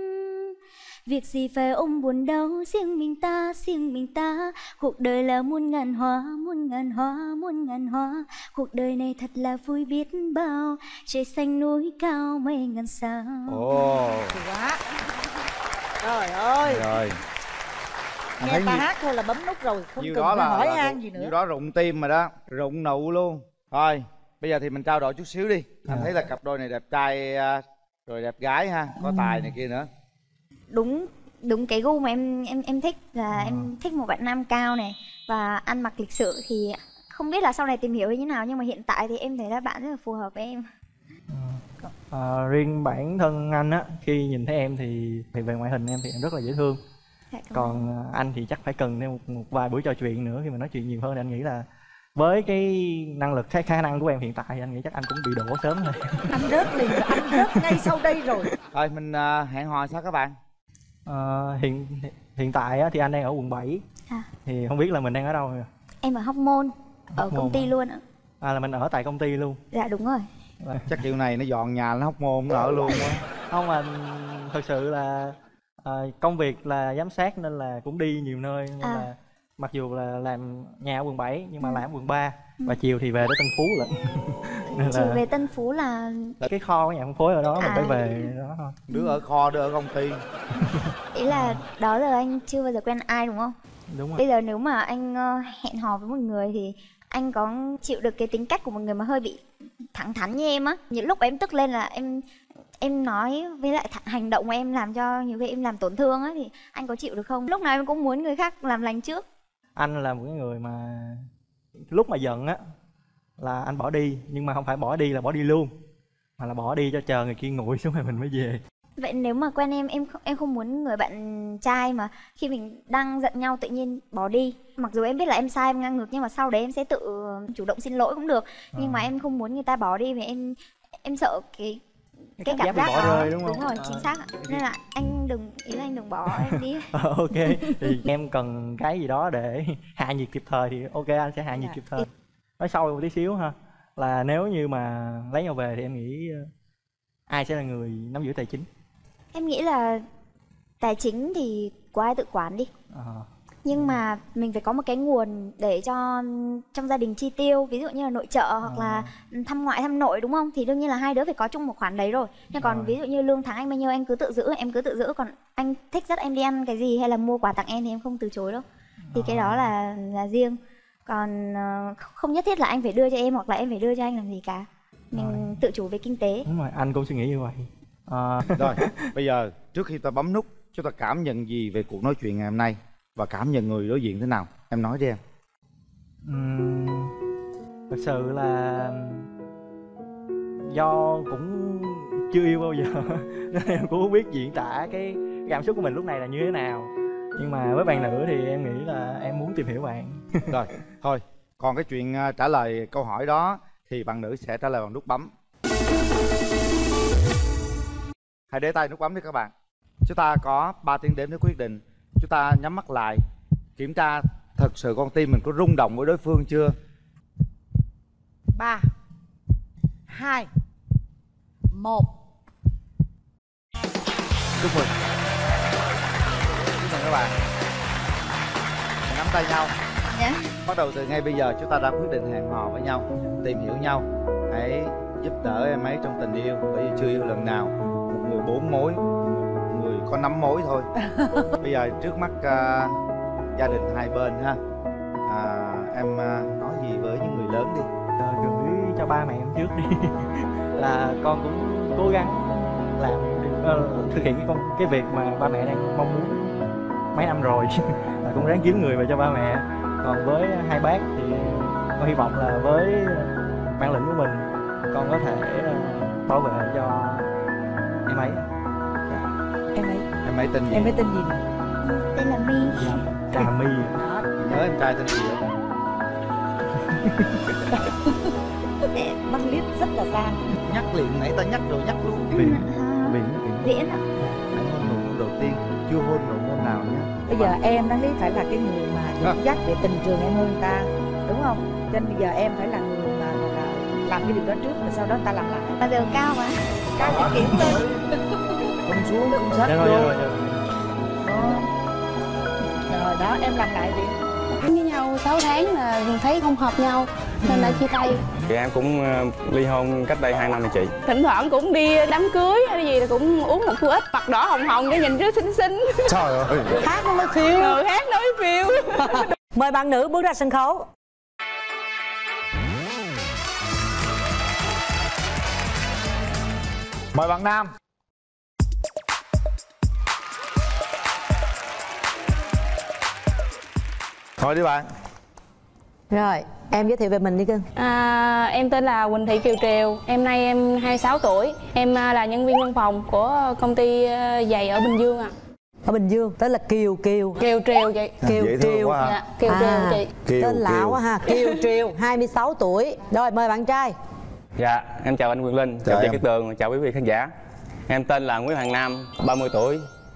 Việc gì phải ôm buồn đau, riêng mình ta, riêng mình ta. Cuộc đời là muôn ngàn hoa, muôn ngàn hoa, muôn ngàn hoa. Cuộc đời này thật là vui biết bao, trời xanh núi cao mây ngàn sao. Ồ. Quá. Trời ơi. Rồi. Nghe ta nhiều... hát thôi là bấm nút rồi, không như cần đó phải là, hỏi là han gì nữa. Như đó rụng tim rồi đó, rụng nụ luôn. Thôi, bây giờ thì mình trao đổi chút xíu đi. Anh thấy là cặp đôi này đẹp trai rồi đẹp gái ha, có ừ. tài này kia nữa. Đúng đúng cái gu mà em em em thích là à. Em thích một bạn nam cao này và ăn mặc lịch sự, thì không biết là sau này tìm hiểu như thế nào, nhưng mà hiện tại thì em thấy là bạn rất là phù hợp với em. À, riêng bản thân anh á, khi nhìn thấy em thì thì về ngoại hình em thì em rất là dễ thương. Dạ, còn anh thì chắc phải cần thêm một, một vài buổi trò chuyện nữa khi mà nói chuyện nhiều hơn. Thì anh nghĩ là với cái năng lực, cái khả năng của em hiện tại, anh nghĩ chắc anh cũng bị đổ sớm thôi. Anh rớt liền rồi, anh rớt ngay sau đây rồi. Thôi mình uh, hẹn hò sao các bạn? Ờ, hiện hiện tại á, thì anh đang ở quận bảy. À. Thì không biết là mình đang ở đâu rồi? Em ở Hóc Môn, ở Hóc công Môn ty à? luôn ạ. À là mình ở tại công ty luôn. Dạ đúng rồi. Chắc kiểu này nó dọn nhà nó Hóc Môn nó ở luôn quá. Không mà thật sự là à, công việc là giám sát nên là cũng đi nhiều nơi nên À. là mặc dù là làm nhà ở quận bảy nhưng mà Ừ. làm ở quận ba Ừ. và chiều thì về tới Tân Phú lận. Nên Chiều là về Tân Phú là là cái kho của nhà phân phối ở đó mình À. phải về đó thôi. Đứa ở kho, đứa ở công ty. ý là đó giờ anh chưa bao giờ quen ai đúng không? Đúng rồi. Bây giờ nếu mà anh ờ, hẹn hò với một người thì anh có chịu được cái tính cách của một người mà hơi bị thẳng thắn như em á? Những lúc em tức lên là em em nói với lại th- hành động của em làm cho nhiều khi em làm tổn thương á, thì anh có chịu được không? Lúc nào em cũng muốn người khác làm lành trước. Anh là một cái người mà lúc mà giận á là anh bỏ đi, nhưng mà không phải bỏ đi là bỏ đi luôn, mà là bỏ đi cho chờ người kia nguội xuống rồi mình mới về. Vậy nếu mà quen em, em không, em không muốn người bạn trai mà khi mình đang giận nhau tự nhiên bỏ đi. Mặc dù em biết là em sai, em ngang ngược, nhưng mà sau đấy em sẽ tự chủ động xin lỗi cũng được. Nhưng mà em không muốn người ta bỏ đi vì em em sợ cái Cái cái cảm cảm giác giác bị bỏ đó. rơi, đúng không? Đúng rồi, À. chính xác ạ. Nên là anh đừng, ý là anh đừng bỏ em đi. Ờ, ok, thì em cần cái gì đó để hạ nhiệt kịp thời thì ok anh sẽ hạ nhiệt kịp thời. Nói sau một tí xíu ha, là nếu như mà lấy nhau về thì em nghĩ ờ, ai sẽ là người nắm giữ tài chính? Em nghĩ là tài chính thì của ai tự quản đi. Ờ. Nhưng mà mình phải có một cái nguồn để cho trong gia đình chi tiêu, ví dụ như là nội trợ hoặc là thăm ngoại thăm nội, đúng không? Thì đương nhiên là hai đứa phải có chung một khoản đấy rồi. Nhưng còn Rồi. ví dụ như lương tháng anh bao nhiêu anh cứ tự giữ, em cứ tự giữ. Còn anh thích dắt em đi ăn cái gì hay là mua quà tặng em thì em không từ chối đâu. Thì cái đó là là riêng. Còn ờ, không nhất thiết là anh phải đưa cho em hoặc là em phải đưa cho anh làm gì cả. Mình tự chủ về kinh tế. Đúng rồi, anh cũng suy nghĩ như vậy. Ờ, Rồi, bây giờ trước khi ta bấm nút, chúng ta cảm nhận gì về cuộc nói chuyện ngày hôm nay và cảm nhận người đối diện thế nào? Em nói đi em. Ừm, thật sự là do cũng chưa yêu bao giờ nên em cũng không biết diễn tả cái cảm xúc của mình lúc này là như thế nào. Nhưng mà với bạn nữ thì em nghĩ là em muốn tìm hiểu bạn. Rồi, thôi, còn cái chuyện à, trả lời câu hỏi đó thì bạn nữ sẽ trả lời bằng nút bấm. Hãy để tay nút bấm đi các bạn. Chúng ta có ba tiếng đếm để quyết định. Chúng ta nhắm mắt lại, kiểm tra thật sự con tim mình có rung động với đối phương chưa. Ba, hai, một. Chúc mừng. Chúc mừng các bạn. Hãy nắm tay nhau. Dạ. Bắt đầu từ ngay bây giờ chúng ta đã quyết định hẹn hò với nhau, tìm hiểu nhau. Hãy giúp đỡ em ấy trong tình yêu, bởi vì chưa yêu lần nào. Một người bốn mối, một người có năm mối thôi. Bây giờ trước mắt uh, gia đình hai bên ha, à, em uh, nói gì với những người lớn đi. Ờ, gửi cho ba mẹ em trước đi là con cũng cố gắng làm uh, thực hiện cái công cái việc mà ba mẹ đang mong muốn mấy năm rồi là cũng ráng kiếm người về cho ba mẹ. Còn với hai bác thì con hy vọng là với bản lĩnh của mình con có thể uh, bảo vệ cho em ấy. Em ấy Em ấy tên gì? em ấy tên gì? Tên là My. Trà My. Nhớ em trai tên gì không? Mắt liếc rất là gian. Nhắc liền, nãy ta nhắc rồi nhắc luôn. Viễn. À, Viễn. Viễn ạ. Hãy hôn nụ hôn đầu tiên, chưa hôn nụ hôn nào nhé. Bây giờ em đáng lý phải là cái người mà dẫn dắt để tình trường em hơn người ta, đúng không? Cho nên bây giờ em phải là người mà là làm cái điều đó trước rồi sau đó ta làm lại. Bao giờ cao mà. Cao thì kiếm lên. Không xuống, không sát Dạ rồi, vô. dạ rồi, dạ rồi. Đó. Rồi đó, em làm lại đi. Với nhau sáu tháng là thấy không hợp nhau nên đã chia tay. Thì em cũng uh, ly hôn cách đây hai năm rồi chị. Thỉnh thoảng cũng đi đám cưới hay gì là cũng uống một chút ít, mặt đỏ hồng hồng để nhìn rất xinh xinh. Trời ơi. Hát nó mới phiêu. Ừ, hát nói phiêu. Mời bạn nữ bước ra sân khấu. Mời bạn nam. Thôi đi bạn. Rồi, em giới thiệu về mình đi cưng. À, em tên là Quỳnh Thị Kiều Triều, em nay em hai mươi sáu tuổi. Em à, là nhân viên văn phòng của công ty à, giày ở Bình Dương ạ. À. Ở Bình Dương, tên là Kiều Kiều. Kiều Triều chị. Kiều Dễ thương Triều. quá ha. Dạ, Kiều Triều chị. Kiều, Tên lạ Kiều. quá ha. Kiều Triều, hai mươi sáu tuổi. Rồi, mời bạn trai. Dạ, em chào anh Quyền Linh, chào Chào chị em. Cát Tường, chào quý vị khán giả. Em tên là Nguyễn Hoàng Nam, ba mươi tuổi.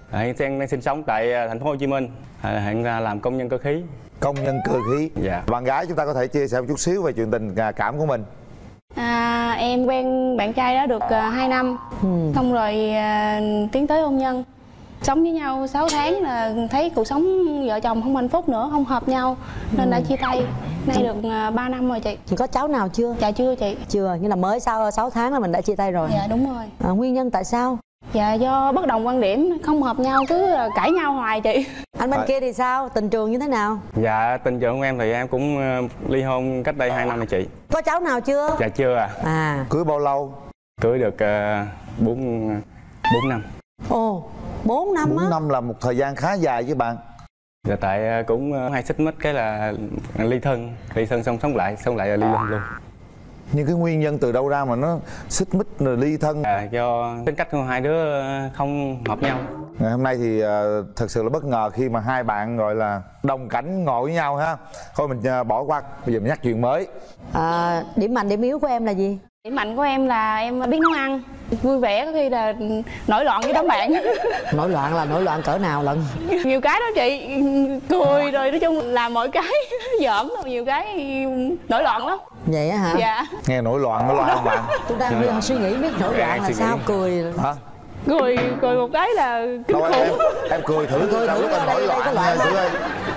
Hiện đang đang sinh sống tại thành phố Hồ Chí Minh. Hiện làm công nhân cơ khí. Công nhân cơ khí. Dạ. Bạn gái chúng ta có thể chia sẻ một chút xíu về chuyện tình cảm của mình. À, em quen bạn trai đó được uh, hai năm, ừ. xong rồi uh, tiến tới hôn nhân. Sống với nhau sáu tháng là thấy cuộc sống vợ chồng không hạnh phúc nữa, không hợp nhau nên ừ. đã chia tay. Nay được uh, ba năm rồi chị. Chị có cháu nào chưa? Dạ chưa chị. Chưa, như là mới sau sáu tháng là mình đã chia tay rồi. Dạ đúng rồi. À, nguyên nhân tại sao? Dạ do bất đồng quan điểm, không hợp nhau, cứ cãi nhau hoài chị. Anh bên à. kia thì sao? Tình trường như thế nào? Dạ tình trường của em thì em cũng uh, ly hôn cách đây hai năm rồi chị. Có cháu nào chưa? Dạ chưa à. À. Cưới bao lâu? Cưới được bốn bốn năm. Ồ, bốn năm á. Bốn năm là một thời gian khá dài với bạn. Dạ tại cũng hay xích mích cái là ly thân, ly thân xong sống lại, sống lại là ly hôn luôn. Nhưng cái nguyên nhân từ đâu ra mà nó xích mích rồi ly thân? À, do tính cách của hai đứa không hợp nhau. Ngày hôm nay thì uh, thật sự là bất ngờ khi mà hai bạn gọi là đồng cảnh ngồi với nhau ha. Thôi mình uh, bỏ qua, bây giờ mình nhắc chuyện mới. À, điểm mạnh điểm yếu của em là gì? Điểm mạnh của em là em biết nấu ăn, vui vẻ, có khi là nổi loạn với đám bạn. Nổi loạn là nổi loạn cỡ nào lận? Nhiều cái đó chị, cười rồi nói chung làm mọi cái giỡn rồi nhiều cái nổi loạn lắm. Vậy á hả? Dạ. Nghe nổi loạn nổi loạn không bạn? Tôi đang loạn. suy nghĩ biết nổi loạn là sao, cười hả? Cười cười một cái là kinh khủng. Em, em cười thử cười thử lúc em nổi loạn nha thử ơi.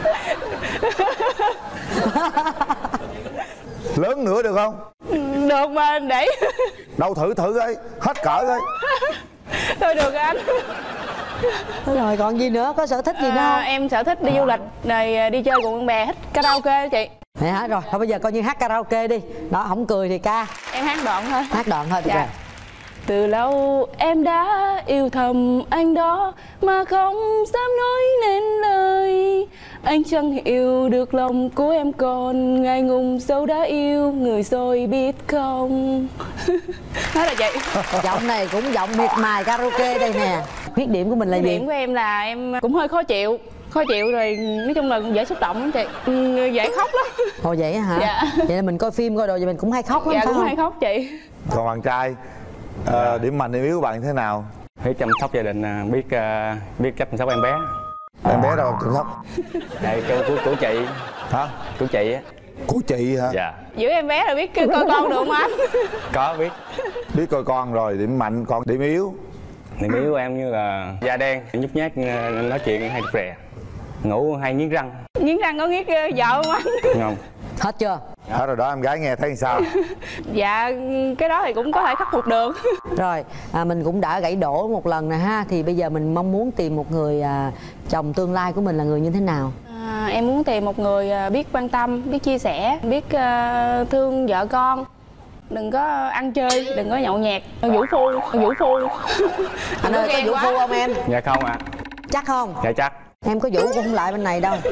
Lớn nữa được không? Được mà để. Đâu thử thử coi, hết cỡ coi. Thôi được anh. Rồi còn gì nữa, có sở thích gì nữa không? À, em sở thích đi du lịch rồi đi chơi cùng bạn bè, thích karaoke chị. Vậy hả? Rồi thôi bây giờ coi như hát karaoke đi. Đó, không cười thì ca. Em hát đoạn thôi. Hát đoạn thôi. Dạ. Từ lâu em đã yêu thầm anh đó mà không dám nói nên lời. Anh chẳng hiểu được lòng của em còn ngại ngùng, dẫu đã yêu người rồi biết không. Đó là vậy. Giọng này cũng giọng miệt mài karaoke đây nè. Khuyết điểm của mình là Khuyết gì? Điểm của em là em cũng hơi khó chịu. Khó chịu rồi, nói chung là dễ xúc động lắm chị. Dễ khóc lắm. Ồ vậy hả? Dạ. Vậy là mình coi phim coi rồi vậy mình cũng hay khóc lắm. Dạ phải cũng không? hay khóc chị. Còn bạn trai, à, điểm mạnh điểm yếu của bạn thế nào? Biết chăm sóc gia đình, biết uh, biết cách chăm sóc em bé. Em bé đâu chăm sóc? Đây của, của, của chị. Hả? Của chị á. Của chị hả? Dạ. Giữ em bé rồi biết coi con được không anh? Có biết. Biết coi con rồi, điểm mạnh, còn điểm yếu? Điểm yếu của em như là da đen, nhút nhát, nói chuyện hay rè, ngủ hay nghiến răng. Nghiến răng có nghiến vợ không anh? Không. Hết chưa? Hết rồi đó, em gái nghe thấy sao? Dạ cái đó thì cũng có thể khắc phục được. Rồi à, mình cũng đã gãy đổ một lần nè ha. Thì bây giờ mình mong muốn tìm một người à, chồng tương lai của mình là người như thế nào? À, em muốn tìm một người biết quan tâm, biết chia sẻ, biết uh, thương vợ con. Đừng có ăn chơi, đừng có nhậu nhẹt, vũ phu, vũ phu. Anh ơi, có vũ phu không em? Dạ không ạ. À. Chắc không? Dạ chắc. Em có vũ cũng không lại bên này đâu.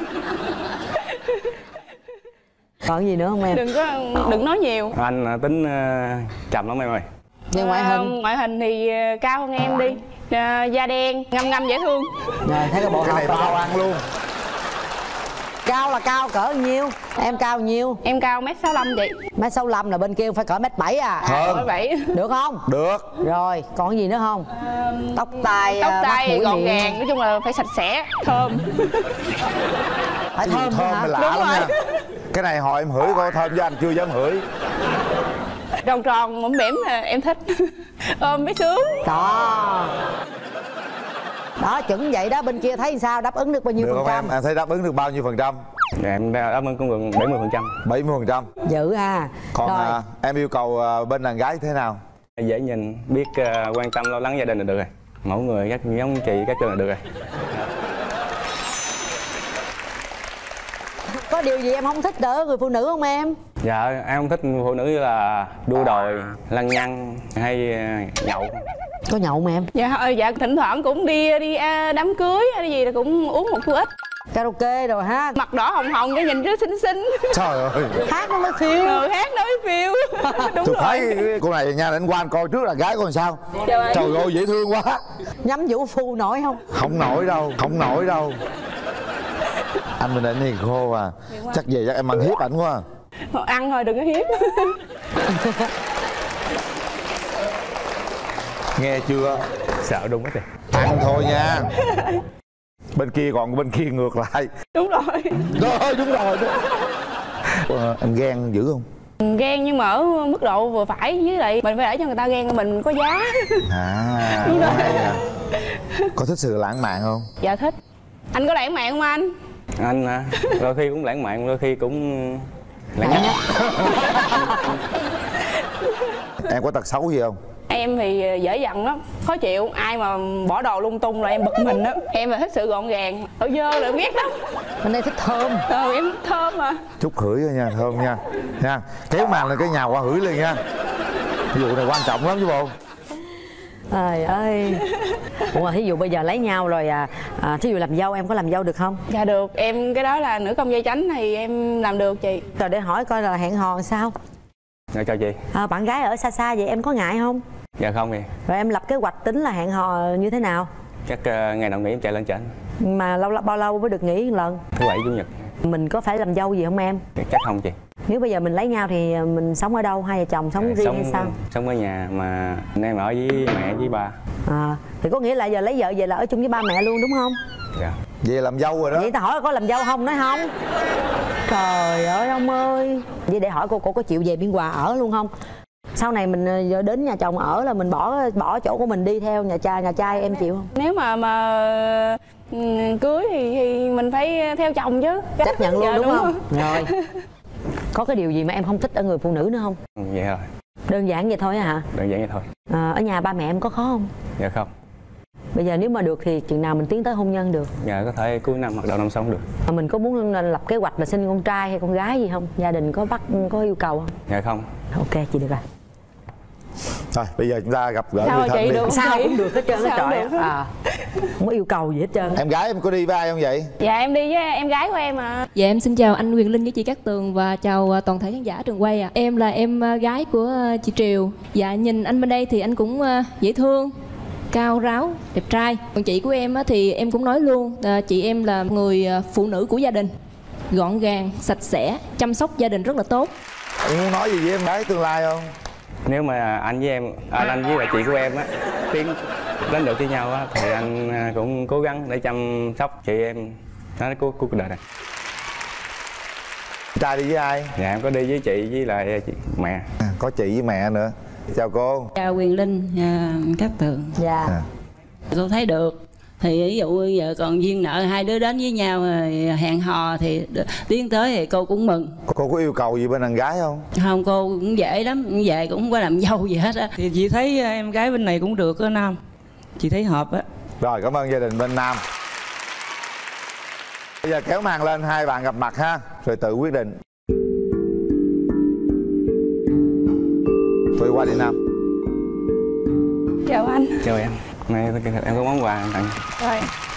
Còn gì nữa không em? Đừng có, đừng nói nhiều. Anh tính uh, chậm lắm em ơi. Về ngoại hình? Uh, ngoại hình thì uh, cao hơn em đi. Uh, da đen, ngăm ngăm dễ thương. Rồi, thấy cái bộ cái này bao ăn luôn. Cao là cao cỡ nhiêu? Em cao nhiêu? Em cao mét sáu lăm chị. Mét sáu lăm là bên kia phải cỡ mét bảy à? Hơn. À, bảy. Được không? Được. Rồi, còn gì nữa không? À, tóc tai, tóc tai gọn miệng. gàng, nói chung là phải sạch sẽ, thơm. Phải thơm, thơm hả? mới lạ lắm nha. Cái này hỏi em hửi coi thơm chứ anh chưa dám hửi. Tròn tròn mũm mĩm là em thích. Ôm mới sướng. Đó. Đó, chuẩn vậy đó, bên kia thấy sao, đáp ứng được bao nhiêu được phần trăm? em, em thấy đáp ứng được bao nhiêu phần trăm? Dạ, em đáp ứng cũng gần bảy mươi phần trăm. bảy mươi phần trăm. Dữ ha. Còn à, em yêu cầu à, bên đàn gái thế nào? Dễ nhìn, biết uh, quan tâm lo lắng gia đình là được rồi. Mẫu người các giống chị các trường là được rồi. Có điều gì em không thích đỡ người phụ nữ không em? Dạ em không thích phụ nữ là đua đòi, lăng nhăng hay nhậu. Có nhậu mà em? Dạ dạ thỉnh thoảng cũng đi đi đám cưới hay gì là cũng uống một chút ít. Karaoke rồi ha. Mặt đỏ hồng hồng cái nhìn rất xinh xinh. Trời ơi. Hát nó mới phiêu. Ừ, hát nó mới phiêu. Đúng tôi rồi. Thấy cô này nha, đến quan coi trước là gái con sao. Trời, Trời ơi dễ thương quá. Nhắm vũ phu nổi không? Không nổi đâu, không nổi đâu. Anh Bình Định thì khô à. Chắc về chắc em ăn hiếp ảnh quá. Ăn thôi đừng có hiếp. Nghe chưa? Sợ đúng hết rồi. tặng thôi nha. Bên kia còn bên kia ngược lại. Đúng rồi. Rồi đúng rồi. Ờ, em ghen dữ không? Ghen nhưng mà ở mức độ vừa phải, với lại mình phải để cho người ta ghen mình có giá. À, Đúng rồi. hay à. Có thích sự lãng mạn không? Dạ thích. Anh có lãng mạn không anh? Anh hả? Đôi khi cũng lãng mạn, đôi khi cũng lãng nhách. Em có tật xấu gì không? Em thì dễ giận lắm, khó chịu. Ai mà bỏ đồ lung tung là em bực mình đó. Em là thích sự gọn gàng, ở dơ là em ghét lắm. Bên đây thích thơm. Ừ, em thích thơm mà. Chút hửi thôi nha, thơm nha. Nha, kéo màn lên cái nhà qua hửi liền nha. Ví dụ này quan trọng lắm chứ bộ. Trời ơi. Ủa, thí dụ bây giờ lấy nhau rồi à, à thí dụ làm dâu, em có làm dâu được không? Dạ được, em cái đó là nữ công gia chánh thì em làm được chị. Rồi để hỏi coi là hẹn hò sao? Dạ chào chị. À, bạn gái ở xa xa vậy em có ngại không? Dạ không thì. Rồi em lập kế hoạch tính là hẹn hò như thế nào? Chắc uh, ngày nào nghỉ em chạy lên trển. Mà lâu bao lâu mới được nghỉ một lần? Thứ bảy chủ nhật. Mình có phải làm dâu gì không em? Chắc không chị. Nếu bây giờ mình lấy nhau thì mình sống ở đâu? Hai vợ chồng sống riêng sống, hay sao? Sống ở nhà mà em ở với mẹ với ba. À, thì có nghĩa là giờ lấy vợ về là ở chung với ba mẹ luôn đúng không? Dạ. Vậy làm dâu rồi đó. Vậy ta hỏi có làm dâu không? Nói không. Trời ơi ông ơi. Vậy để hỏi cô, cô có chịu về Biên Hòa ở luôn không? Sau này mình giờ đến nhà chồng ở là mình bỏ bỏ chỗ của mình đi theo nhà trai, nhà trai em chịu không? Nếu mà mà cưới thì, thì mình phải theo chồng chứ. Chấp nhận luôn dạ, đúng, đúng không? Rồi. Có cái điều gì mà em không thích ở người phụ nữ nữa không? Ừ, vậy rồi. Đơn giản vậy thôi hả? Đơn giản vậy thôi. À, ở nhà ba mẹ em có khó không? Dạ không. Bây giờ nếu mà được thì chừng nào mình tiến tới hôn nhân được? Dạ có thể cuối năm hoặc đầu năm xong được. Mà mình có muốn lập kế hoạch là sinh con trai hay con gái gì không? Gia đình có bắt có yêu cầu không? Dạ không. Ok chị được rồi. Rồi bây giờ chúng ta gặp gỡ Sao người thân đi. được, sao cũng được hết trơn á trời. Được. À, không có yêu cầu gì hết trơn. Em gái em có đi với ai không vậy? Dạ em đi với em gái của em à. Dạ em xin chào anh Quyền Linh với chị Cát Tường và chào toàn thể khán giả trường quay ạ. À. Em là em gái của chị Triều. Dạ nhìn anh bên đây thì anh cũng dễ thương, cao ráo, đẹp trai. Còn chị của em thì em cũng nói luôn, chị em là người phụ nữ của gia đình, gọn gàng, sạch sẽ, chăm sóc gia đình rất là tốt. Em muốn nói gì với em gái tương lai không? Nếu mà anh với em, anh, anh với bà chị của em á tiến đến được với nhau á thì anh cũng cố gắng để chăm sóc chị em nó cuối cuộc đời này. Trai đi với ai? Dạ em có đi với chị với lại chị mẹ. À, có chị với mẹ nữa. Chào cô. Chào Quyền Linh, à, Cát Tường. Dạ. À. Cô thấy được. Thì ví dụ giờ còn duyên nợ hai đứa đến với nhau rồi hẹn hò thì tiến tới thì cô cũng mừng. Cô có yêu cầu gì bên đàn gái không? Không, cô cũng dễ lắm, về cũng không có làm dâu gì hết á. Thì chị thấy em gái bên này cũng được á Nam. Chị thấy hợp á. Rồi cảm ơn gia đình bên Nam. Bây giờ kéo màn lên hai bạn gặp mặt ha, rồi tự quyết định. Tôi qua đi Nam. Chào anh. Chào em. Nay em có món quà tặng. Rồi.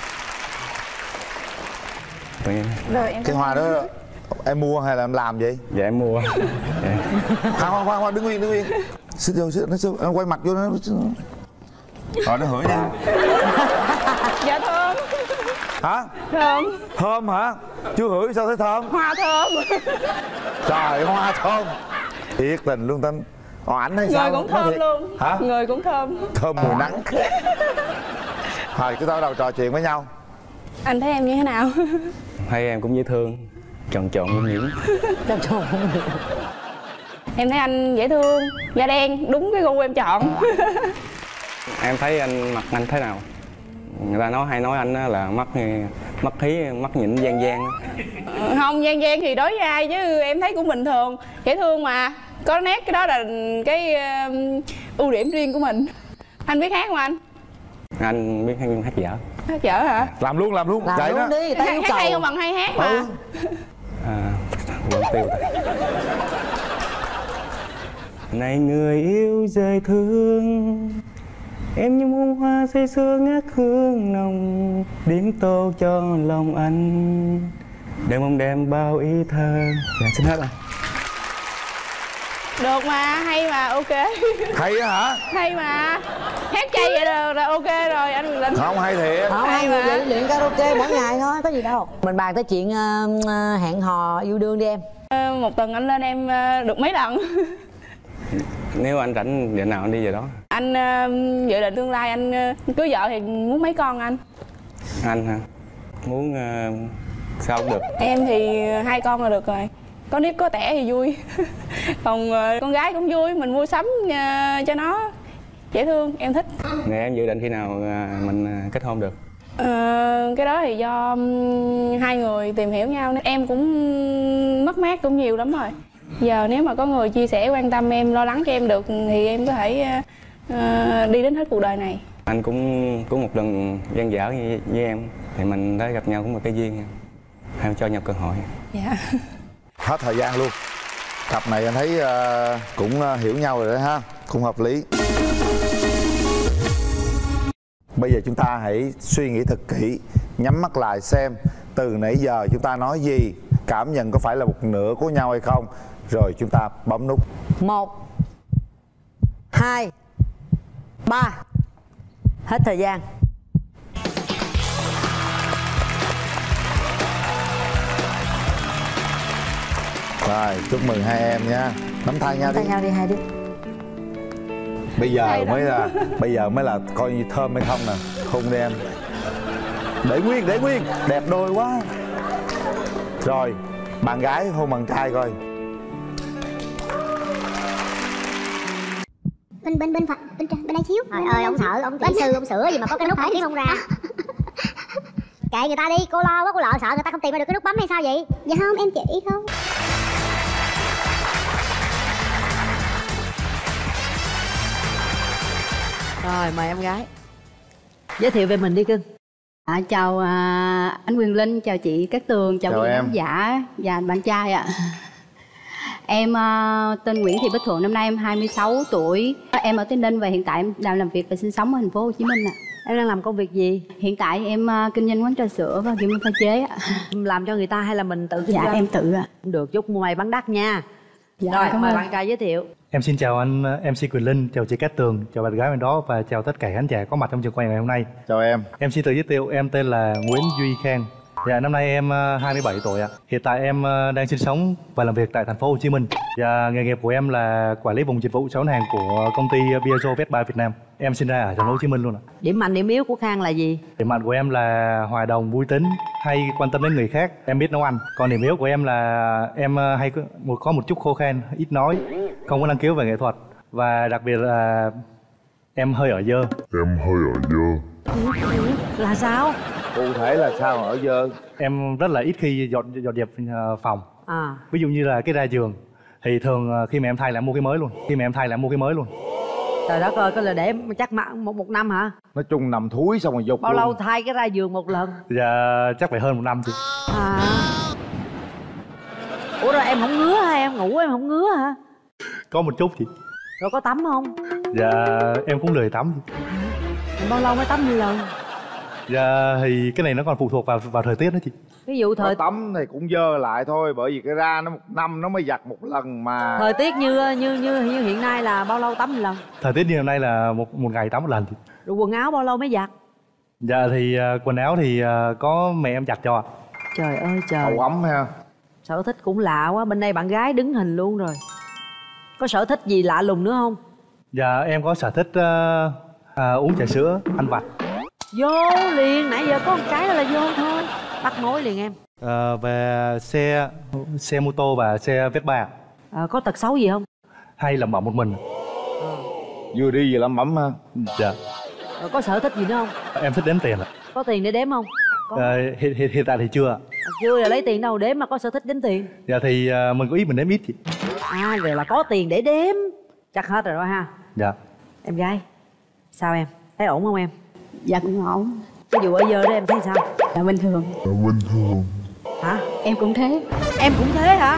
Rồi, rồi em cái hoa đó em mua hay là em làm vậy? Dạ em mua. Dạ. Khoan khoan khoan đứng yên đứng yên. Xích vô xích nó xích nó quay mặt vô nó. Rồi nó hửi đi. Dạ thơm. Hả? Thơm. Thơm hả? Chưa hửi sao thấy thơm? Hoa thơm. Trời hoa thơm. Thiệt tình luôn Tinh. Ồ, ảnh hay người sao? Người cũng thơm luôn. Hả? Người cũng thơm. Thơm mùi nắng. Thôi cứ bắt đầu trò chuyện với nhau. Anh thấy em như thế nào? Thấy em cũng dễ thương, tròn tròn mũm mĩm. Tròn tròn mũm mĩm. Em thấy anh dễ thương, da đen, đúng cái gu em chọn. Em thấy anh mặt anh thế nào? Người ta nói hay nói anh là mắt mắt hí, mắt nhịn gian gian. Không, gian gian thì đối với ai chứ em thấy cũng bình thường, dễ thương mà. Có nét cái đó là cái uh, ưu điểm riêng của mình. Anh biết hát không anh? Anh biết hát dở. Hát dở hả? Làm luôn làm luôn. Làm Chạy luôn đó. đi, ta hát, yêu hát cầu. hay không bằng hay hát mà. Ừ. À, quên tiêu rồi. Này người yêu rơi thương, em như bông hoa say sưa ngát hương nồng, điểm tô cho lòng anh, đêm mong đem bao ý thơ. Dạ xin hết rồi. Được mà, hay mà, ok. Hay á hả? Hay mà. Hát chay vậy là, là ok rồi anh Quyền Linh. Không hay thiệt. Không, hay hai mà. người vậy luyện karaoke mỗi ngày thôi, có gì đâu. Mình bàn tới chuyện uh, hẹn hò yêu đương đi em. Uh, một tuần anh lên em uh, được mấy lần? Nếu anh rảnh giờ nào anh đi giờ đó. Anh uh, dự định tương lai anh uh, cưới vợ thì muốn mấy con anh? Anh hả? Muốn uh, sao cũng được. Em thì hai con là được rồi. Có nếp có tẻ thì vui. Còn uh, con gái cũng vui, mình mua sắm uh, cho nó dễ thương, em thích. Ngày em dự định khi nào uh, mình uh, kết hôn được? Uh, cái đó thì do um, hai người tìm hiểu nhau. Em cũng mất mát cũng nhiều lắm rồi. Giờ nếu mà có người chia sẻ, quan tâm em, lo lắng cho em được thì em có thể uh, đi đến hết cuộc đời này. Anh cũng cũng một lần dang dở với, với em thì mình đã gặp nhau cũng một cái duyên, hay cho nhau cơ hội. Dạ. Hết thời gian luôn. Cặp này anh thấy uh, cũng uh, hiểu nhau rồi đó ha, cũng hợp lý. Bây giờ chúng ta hãy suy nghĩ thật kỹ, nhắm mắt lại xem từ nãy giờ chúng ta nói gì, cảm nhận có phải là một nửa của nhau hay không, rồi chúng ta bấm nút. Một, hai, ba. Hết thời gian. Rồi, chúc mừng hai em nha. Nắm tay nhau đi. Nắm tay nhau đi hai đứa. Bây giờ mới là bây giờ mới là coi như thơm hay không nè. Hôn đi em. Để nguyên, để nguyên. Đẹp đôi quá. Rồi, bạn gái hôn bạn trai coi. Bên bên bên phải bên bên đây xíu. Trời ơi, ông sợ ông bên sư ông sửa gì mà có cái nút kiếm không ra. Kệ người ta đi, cô lo quá, cô lợ sợ người ta không tìm ra được cái nút bấm hay sao vậy? Dạ không, em chỉ không. Rồi, mời em gái. Giới thiệu về mình đi cưng. À, chào à, anh Quyền Linh, chào chị Cát Tường, chào, chào quý khán giả và bạn trai ạ. Em uh, tên Nguyễn Thị Bích Thuận, năm nay em hai mươi sáu tuổi. Em ở Tây Ninh và hiện tại em đang làm việc và sinh sống ở thành phố Hồ Chí Minh ạ. Em đang làm công việc gì? Hiện tại em uh, kinh doanh quán trà sữa và kiểm pha chế ạ. Làm cho người ta hay là mình tự kinh doanh? Dạ em tự ạ. Được, chúc mua mày bán đắt nha. Dạ, rồi, mời bạn trai giới thiệu. Em xin chào anh em xê Quyền Linh, chào chị Cát Tường, chào bạn gái bên đó và chào tất cả khán giả có mặt trong trường quay ngày hôm nay. Chào em. Em xin tự giới thiệu, em tên là Nguyễn Duy Khang. Dạ, năm nay em hai mươi bảy tuổi ạ. Hiện tại em đang sinh sống và làm việc tại thành phố Hồ Chí Minh. Và nghề nghiệp của em là quản lý vùng dịch vụ sáu hàng của công ty Piaggio Vespa Việt Nam. Em sinh ra ở thành phố Hồ Chí Minh luôn ạ. Điểm mạnh điểm yếu của Khang là gì? Điểm mạnh của em là hòa đồng, vui tính, hay quan tâm đến người khác, em biết nấu ăn. Còn điểm yếu của em là em hay có một có một chút khô khan, ít nói, không có năng khiếu về nghệ thuật và đặc biệt là em hơi ở dơ. Em hơi ở dơ. Là sao? Cụ thể là sao ở dơ? Em rất là ít khi dọn dọn dẹp phòng. À. Ví dụ như là cái ra giường thì thường khi mà em thay là em mua cái mới luôn. Khi mà em thay là em mua cái mới luôn. Trời đất ơi, cái là để chắc một một năm hả? Nói chung nằm thúi xong rồi dục. Bao luôn. lâu thay cái ra giường một lần? Dạ chắc phải hơn một năm chị. À. Ủa rồi em không ngứa hả? Em ngủ em không ngứa hả? Có một chút chị. Rồi có tắm không? Dạ em cũng lười tắm. Bao lâu mới tắm một lần? Dạ thì cái này nó còn phụ thuộc vào vào thời tiết đó chị. Ví dụ thời tắm thì cũng dơ lại thôi, bởi vì cái ra nó một năm nó mới giặt một lần mà. Thời tiết như như như như hiện nay là bao lâu tắm một lần? Thời tiết như hôm nay là một một ngày tắm một lần chị. Rồi quần áo bao lâu mới giặt? Dạ thì uh, quần áo thì uh, có mẹ em giặt cho ạ. Trời ơi trời. Hậu ấm ha. Sở thích cũng lạ quá, bên đây bạn gái đứng hình luôn rồi. Có sở thích gì lạ lùng nữa không? Dạ em có sở thích uh, uh, uống trà sữa, ăn vặt. Vô liền, nãy giờ có một cái đó là vô thôi. Bắt mối liền em. À, về xe xe mô tô và xe Vespa. À, có tật xấu gì không? Hay lẩm bẩm một mình. À. Vừa đi vừa lẩm bẩm ha. Dạ. Rồi có sở thích gì nữa không? Em thích đếm tiền ạ. Có tiền để đếm không? Có. À, hiện, hiện, hiện tại thì chưa ạ. À, chưa là lấy tiền đâu đếm mà có sở thích đếm tiền. Dạ thì uh, mình có ít mình đếm ít chị. À rồi là có tiền để đếm. Chắc hết rồi đó ha. Dạ. Em gái, sao em? Thấy ổn không em? Dạ cũng ổn. Cái vụ ở dơ đó em thấy sao? Dạ bình thường. Dạ bình thường. Hả? Em cũng thế. Em cũng thế hả?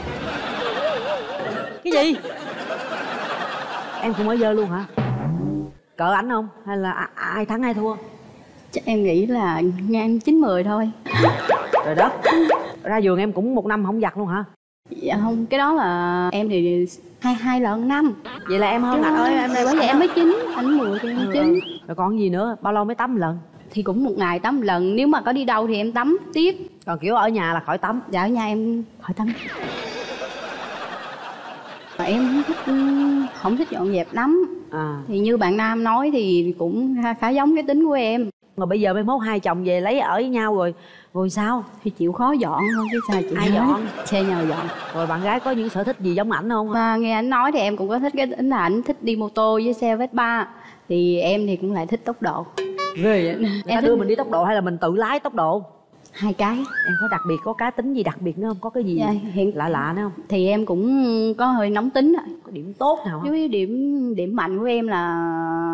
Cái gì? Em cũng ở dơ luôn hả? Cỡ ảnh không? Hay là ai thắng ai thua? Chắc em nghĩ là ngang chín mười thôi. Trời đất. Ra giường em cũng một năm không giặt luôn hả? Dạ không, cái đó là em thì hai hai lần năm. Vậy là em hơn anh ơi, em đây bởi vậy em mới chín, anh mười thì em ừ. chín. Rồi còn gì nữa, bao lâu mới tắm một lần? Thì cũng một ngày tắm một lần, nếu mà có đi đâu thì em tắm tiếp. Còn kiểu ở nhà là khỏi tắm? Dạ ở nhà em khỏi tắm. Mà em không thích, không thích dọn dẹp lắm. À. Thì như bạn Nam nói thì cũng khá, khá giống cái tính của em. Mà bây giờ mai mốt hai chồng về lấy ở với nhau rồi rồi sao? Thì chịu khó dọn thôi chứ sao chị. Ai dọn? Xe nhờ dọn. Rồi bạn gái có những sở thích gì giống ảnh không? Mà nghe ảnh nói thì em cũng có thích cái tính là ảnh thích đi mô tô với xe Vespa. Thì em thì cũng lại thích tốc độ. Ghê vậy. Em đưa mình đi tốc độ hay là mình tự lái tốc độ? Hai cái. Em có đặc biệt, có cá tính gì đặc biệt nữa không? Có cái gì Dạ, hiện lạ lạ nữa không? Thì em cũng có hơi nóng tính. Có điểm tốt nào không? Chứ điểm điểm mạnh của em là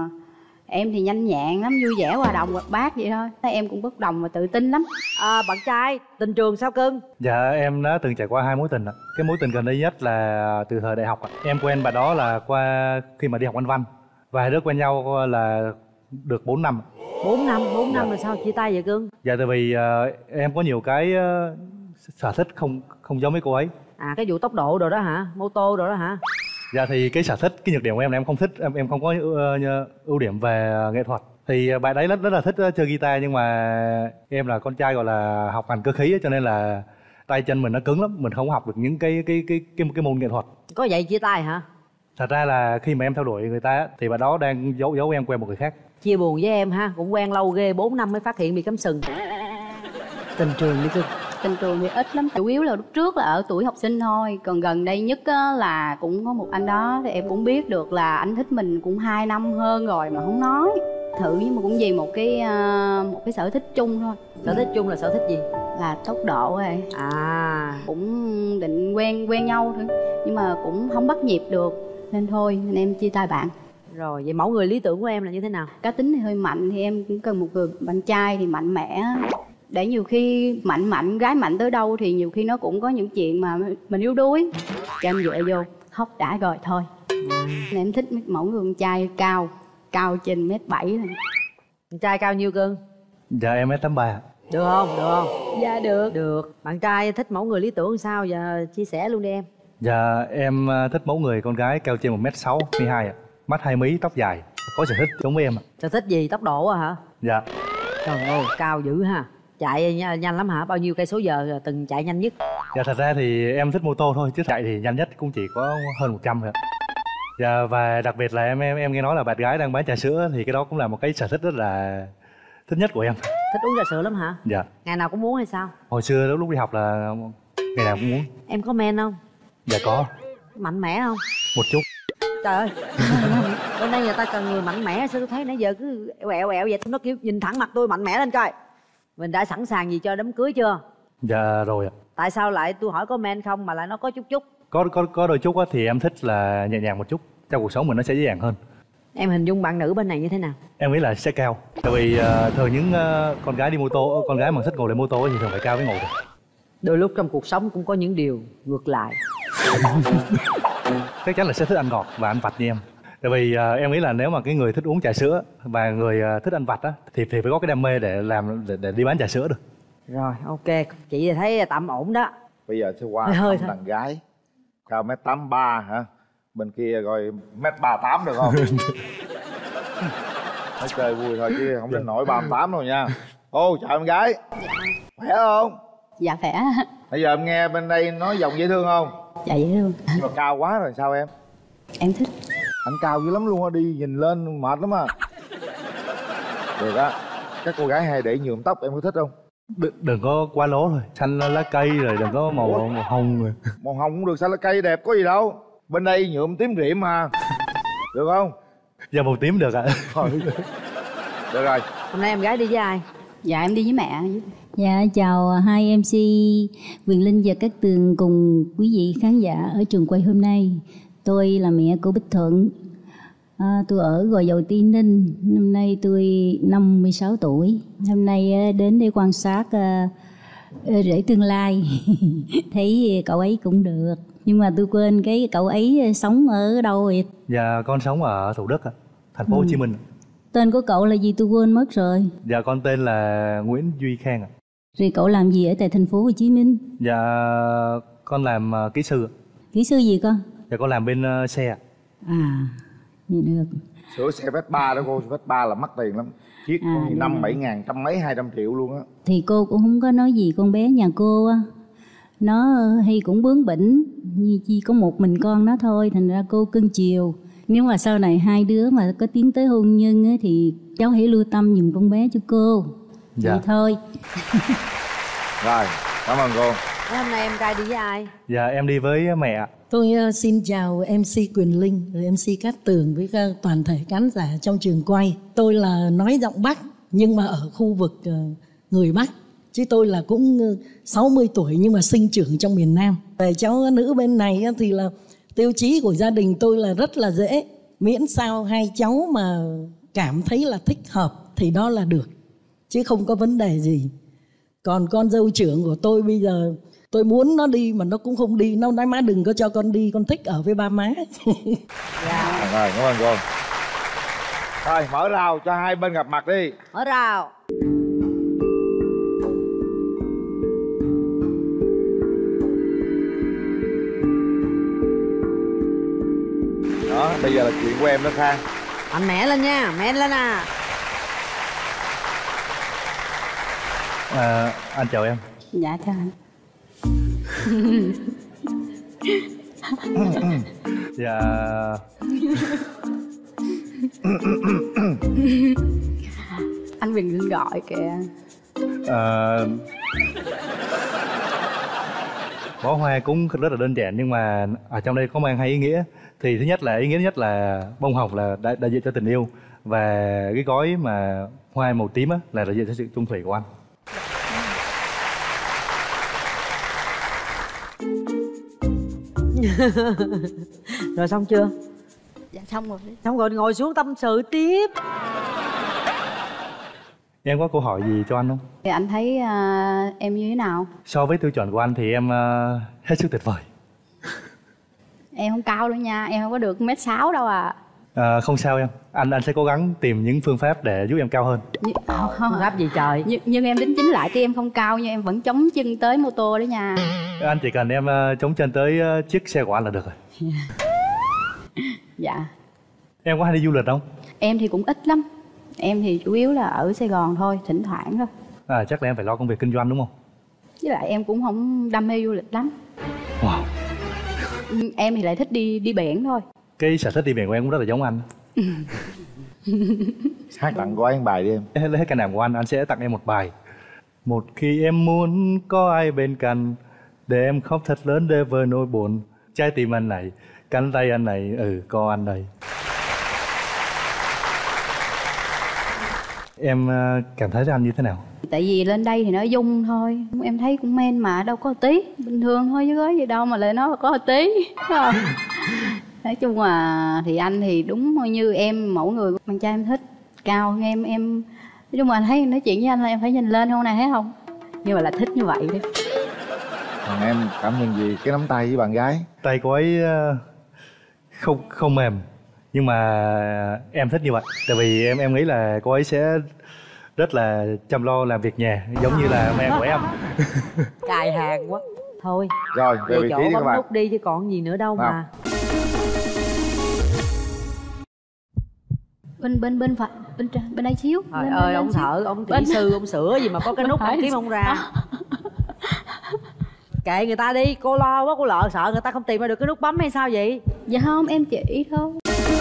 em thì nhanh nhẹn lắm, vui vẻ, hòa đồng, hoạt bát vậy thôi. Em cũng bất đồng và tự tin lắm. À, bạn trai, tình trường sao cưng? Dạ em đã từng trải qua hai mối tình ạ. Cái mối tình gần đây nhất là từ thời đại học ạ. Em quen bà đó là qua khi mà đi học Anh văn. Và hai đứa quen nhau là được bốn năm. bốn năm, bốn năm là sao chia tay vậy cưng? Dạ tại vì uh, em có nhiều cái uh, sở thích không không giống với cô ấy. À cái vụ tốc độ rồi đó hả? Mô tô rồi đó hả? Dạ thì cái sở thích, cái nhược điểm của em là em không thích, em em không có uh, ưu điểm về nghệ thuật. Thì bạn đấy rất rất là thích uh, chơi guitar, nhưng mà em là con trai gọi là học ngành cơ khí ấy, cho nên là tay chân mình nó cứng lắm, mình không học được những cái cái cái cái, cái môn nghệ thuật. Có vậy chia tay hả? Thật ra là khi mà em theo đuổi người ta thì bạn đó đang giấu giấu em quen một người khác. Chia buồn với em ha, cũng quen lâu ghê, bốn năm mới phát hiện bị cắm sừng. Tình trường đi cưng. Tình trường thì ít lắm, chủ yếu là lúc trước là ở tuổi học sinh thôi. Còn gần đây nhất á, là cũng có một anh đó thì em cũng biết được là anh thích mình cũng hai năm hơn rồi mà không nói. Thử nhưng mà cũng vì một cái uh, một cái sở thích chung thôi. Sở thích chung là sở thích gì? Là tốc độ rồi. À. Cũng định quen quen nhau thôi, nhưng mà cũng không bắt nhịp được nên thôi, nên em chia tay bạn. Rồi, vậy mẫu người lý tưởng của em là như thế nào? Cá tính thì hơi mạnh, thì em cũng cần một người bạn trai thì mạnh mẽ. Để nhiều khi mạnh mạnh, gái mạnh tới đâu thì nhiều khi nó cũng có những chuyện mà mình yếu đuối. Cho em dựa vô, khóc đã rồi thôi. Nên em thích mẫu người con trai cao, cao trên mét bảy này. Con trai cao nhiêu cưng? Dạ em mét tám ba. Được không? Được không? Dạ được. Được. Bạn trai thích mẫu người lý tưởng sao? Giờ chia sẻ luôn đi em. Dạ em thích mẫu người con gái cao trên một mét sáu mươi hai ạ. Mắt hai mí, tóc dài, có sở thích giống với em ạ. Sở thích gì? Tốc độ à hả? Dạ. Trời ơi, cao dữ ha. Chạy nhanh, nhanh lắm hả? Bao nhiêu cây số giờ từng chạy nhanh nhất? Dạ thật ra thì em thích mô tô thôi, chứ chạy thì nhanh nhất cũng chỉ có hơn một trăm thôi ạ. Dạ và đặc biệt là em em em nghe nói là bạn gái đang bán trà sữa, thì cái đó cũng là một cái sở thích rất là thích nhất của em. Thích uống trà sữa lắm hả? Dạ. Ngày nào cũng uống hay sao? Hồi xưa lúc đi học là ngày nào cũng uống. Em có men không? Dạ có. Mạnh mẽ không? Một chút. Trời ơi. Bên đây người ta cần người mạnh mẽ, sao tôi thấy nãy giờ cứ ẹo ẹo vậy? Nó kiểu nhìn thẳng mặt tôi mạnh mẽ lên coi. Mình đã sẵn sàng gì cho đám cưới chưa? Dạ rồi ạ. Tại sao lại tôi hỏi có men không mà lại nó có chút chút? Có có có đôi chút á, thì em thích là nhẹ nhàng một chút, cho cuộc sống mình nó sẽ dễ dàng hơn. Em hình dung bạn nữ bên này như thế nào? Em nghĩ là sẽ cao. Tại vì uh, thường những uh, con gái đi mô tô, con gái mà thích ngồi lên mô tô thì thường phải cao mới ngồi được. Đôi lúc trong cuộc sống cũng có những điều ngược lại. Chắc chắn là sẽ thích ăn ngọt và ăn vặt như em. Tại vì uh, em nghĩ là nếu mà cái người thích uống trà sữa và người uh, thích ăn vặt á thì thì phải có cái đam mê để làm để, để đi bán trà sữa được. Rồi ok, chị thì thấy tạm ổn đó. Bây giờ sẽ qua hơi hơi thăm đàn gái cao mét tám ba hả? Bên kia rồi mét ba tám được không? Nói chơi vui thôi chứ không đến nổi ba mươi tám đâu nha. Ô chào em gái. Khỏe không? Dạ khỏe. Bây giờ em nghe bên đây nói giọng dễ thương không? Dạ dễ thương. Nhưng mà cao quá rồi sao em? Em thích. Anh cao dữ lắm luôn á, đi nhìn lên mệt lắm à. Được á. Các cô gái hay để nhuộm tóc em có thích không? Đừng, đừng có quá lố thôi, xanh lá cây rồi đừng có màu, màu hồng rồi. Màu hồng cũng được, xanh lá cây đẹp có gì đâu. Bên đây nhuộm tím rịm mà. Được không? Dạ màu tím được ạ. À. Được rồi. Hôm nay em gái đi với ai? Dạ em đi với mẹ. Dạ chào hai em xê Quyền Linh và Cát Tường cùng quý vị khán giả ở trường quay hôm nay. Tôi là mẹ của Bích Thuận. À, tôi ở Gò Dầu, Tây Ninh. Năm nay tôi năm mươi sáu tuổi. Hôm nay đến để quan sát uh, rể tương lai. Thấy cậu ấy cũng được. Nhưng mà tôi quên cái cậu ấy sống ở đâu vậy? Dạ con sống ở Thủ Đức, thành phố ừ. Hồ Chí Minh. Tên của cậu là gì tôi quên mất rồi. Dạ con tên là Nguyễn Duy Khang ạ. Rồi cậu làm gì ở tại thành phố Hồ Chí Minh? Dạ con làm uh, kỹ sư. Kỹ sư gì con? Dạ con làm bên uh, xe. À, vậy được. Sửa xe Vespa đó cô, Vespa là mắc tiền lắm. Chiếc à, năm bảy ngàn, trăm mấy hai trăm triệu luôn á. Thì cô cũng không có nói gì con bé nhà cô á. Nó hay cũng bướng bỉnh, như chỉ có một mình con nó thôi, thành ra cô cưng chiều. Nếu mà sau này hai đứa mà có tiến tới hôn nhân á, thì cháu hãy lưu tâm giùm con bé cho cô. Dạ. Vậy thôi. Rồi, cảm ơn cô. Hôm nay em trai đi với ai? Dạ em đi với mẹ ạ. Tôi uh, xin chào em xê Quyền Linh, rồi em xê Cát Tường với uh, toàn thể khán giả trong trường quay. Tôi là nói giọng Bắc nhưng mà ở khu vực uh, người Bắc. Chứ tôi là cũng uh, sáu mươi tuổi nhưng mà sinh trưởng trong miền Nam. Về cháu nữ bên này uh, thì là tiêu chí của gia đình tôi là rất là dễ. Miễn sao hai cháu mà cảm thấy là thích hợp thì đó là được. Chứ không có vấn đề gì. Còn con dâu trưởng của tôi bây giờ tôi muốn nó đi mà nó cũng không đi. Nó nói má đừng có cho con đi, con thích ở với ba má. Dạ. Rồi, cảm ơn cô. Rồi, mở rào cho hai bên gặp mặt đi. Mở rào. Đó, bây giờ là chuyện của em đó Khang. Mạnh mẽ lên nha, mẹ lên à. À, anh chào em. Dạ chào anh. Dạ. Anh Quyền Linh gọi kìa. À, bó hoa cũng rất là đơn giản nhưng mà ở trong đây có mang hai ý nghĩa. Thì thứ nhất là ý nghĩa thứ nhất là bông hồng là đại, đại diện cho tình yêu, và cái gói mà hoa màu tím á là đại diện cho sự chung thủy của anh. Rồi xong chưa? Dạ xong rồi. Xong rồi ngồi xuống tâm sự tiếp. Em có câu hỏi gì cho anh không? Thì anh thấy uh, em như thế nào? So với tiêu chuẩn của anh thì em uh, hết sức tuyệt vời. Em không cao đâu nha, em không có được mét sáu đâu à. À, không sao em, anh anh sẽ cố gắng tìm những phương pháp để giúp em cao hơn. Nh không, không. Pháp gì trời? Nhưng, nhưng em đính chính lại thì em không cao nhưng em vẫn chống chân tới mô tô đó nha. Anh chỉ cần em uh, chống chân tới uh, chiếc xe của anh là được rồi. Dạ. Em có hay đi du lịch không? Em thì cũng ít lắm. Em thì chủ yếu là ở Sài Gòn thôi, thỉnh thoảng thôi. À, chắc là em phải lo công việc kinh doanh đúng không? Với lại em cũng không đam mê du lịch lắm. Wow. Em thì lại thích đi đi biển thôi. Cái sở thích đi biển của em cũng rất là giống anh. Hát tặng cô ấy một bài đi em. Lấy hết can đảm của anh, anh sẽ tặng em một bài. Một khi em muốn có ai bên cạnh, để em khóc thật lớn để vơi nỗi buồn. Trái tim anh này, cánh tay anh này, ừ có anh đây. Em cảm thấy anh như thế nào? Tại vì lên đây thì nó dung thôi. Em thấy cũng men mà đâu có tí. Bình thường thôi chứ có gì đâu mà lại nói có tí. Nói chung là thì anh thì đúng như em, mẫu người bạn trai em thích. Cao hơn em, em nói chung là thấy nói chuyện với anh là em phải nhìn lên không này thấy không? Nhưng mà là thích như vậy đi. Còn em cảm nhận gì cái nắm tay với bạn gái? Tay cô ấy không không mềm, nhưng mà em thích như vậy. Tại vì em em nghĩ là cô ấy sẽ rất là chăm lo làm việc nhà, giống như là mẹ của em. Cài hàng quá. Thôi rồi về vị trí đi các bạn. Nút đi chứ còn gì nữa đâu à. mà. Bên bên bên phải bên bên đây xíu. Trời ơi bên ông thợ, ông kỹ bên... sư, ông sửa gì mà có cái nút ông kiếm ông ra. Kệ người ta đi, cô lo quá cô lợ sợ người ta không tìm ra được cái nút bấm hay sao vậy? Dạ không, em chỉ thôi.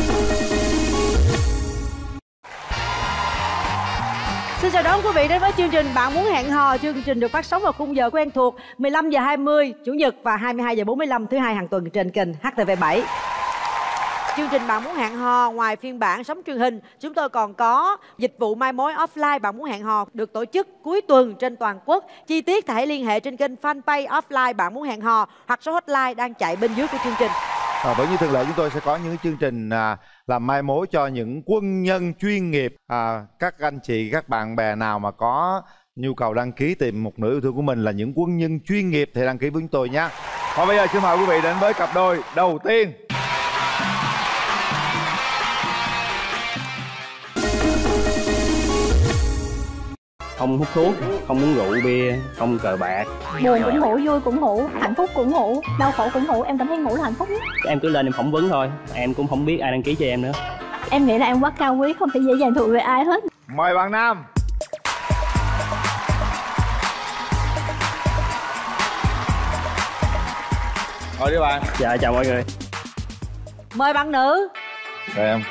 Xin chào đón quý vị đến với chương trình Bạn Muốn Hẹn Hò. Chương trình được phát sóng vào khung giờ quen thuộc mười lăm giờ hai mươi Chủ nhật và hai mươi hai giờ bốn mươi lăm thứ hai hàng tuần trên kênh H T V bảy. Chương trình Bạn Muốn Hẹn Hò ngoài phiên bản sóng truyền hình, chúng tôi còn có dịch vụ mai mối offline Bạn Muốn Hẹn Hò được tổ chức cuối tuần trên toàn quốc. Chi tiết thì hãy liên hệ trên kênh fanpage offline Bạn Muốn Hẹn Hò hoặc số hotline đang chạy bên dưới của chương trình. À, vẫn như thường lệ chúng tôi sẽ có những chương trình à, làm mai mối cho những quân nhân chuyên nghiệp. à, Các anh chị, các bạn bè nào mà có nhu cầu đăng ký tìm một nửa yêu thương của mình là những quân nhân chuyên nghiệp thì đăng ký với chúng tôi nhé. Và bây giờ xin mời quý vị đến với cặp đôi đầu tiên. Không hút thuốc, không uống rượu bia, không cờ bạc. Buồn cũng ngủ, vui cũng ngủ, hạnh phúc cũng ngủ, đau khổ cũng ngủ. Em cảm thấy ngủ là hạnh phúc nhất. Em cứ lên em phỏng vấn thôi, em cũng không biết ai đăng ký cho em nữa. Em nghĩ là em quá cao quý, không thể dễ dàng thuộc về ai hết. Mời bạn nam. Ngồi đi bạn. Dạ chào mọi người. Mời bạn nữ. Rồi em.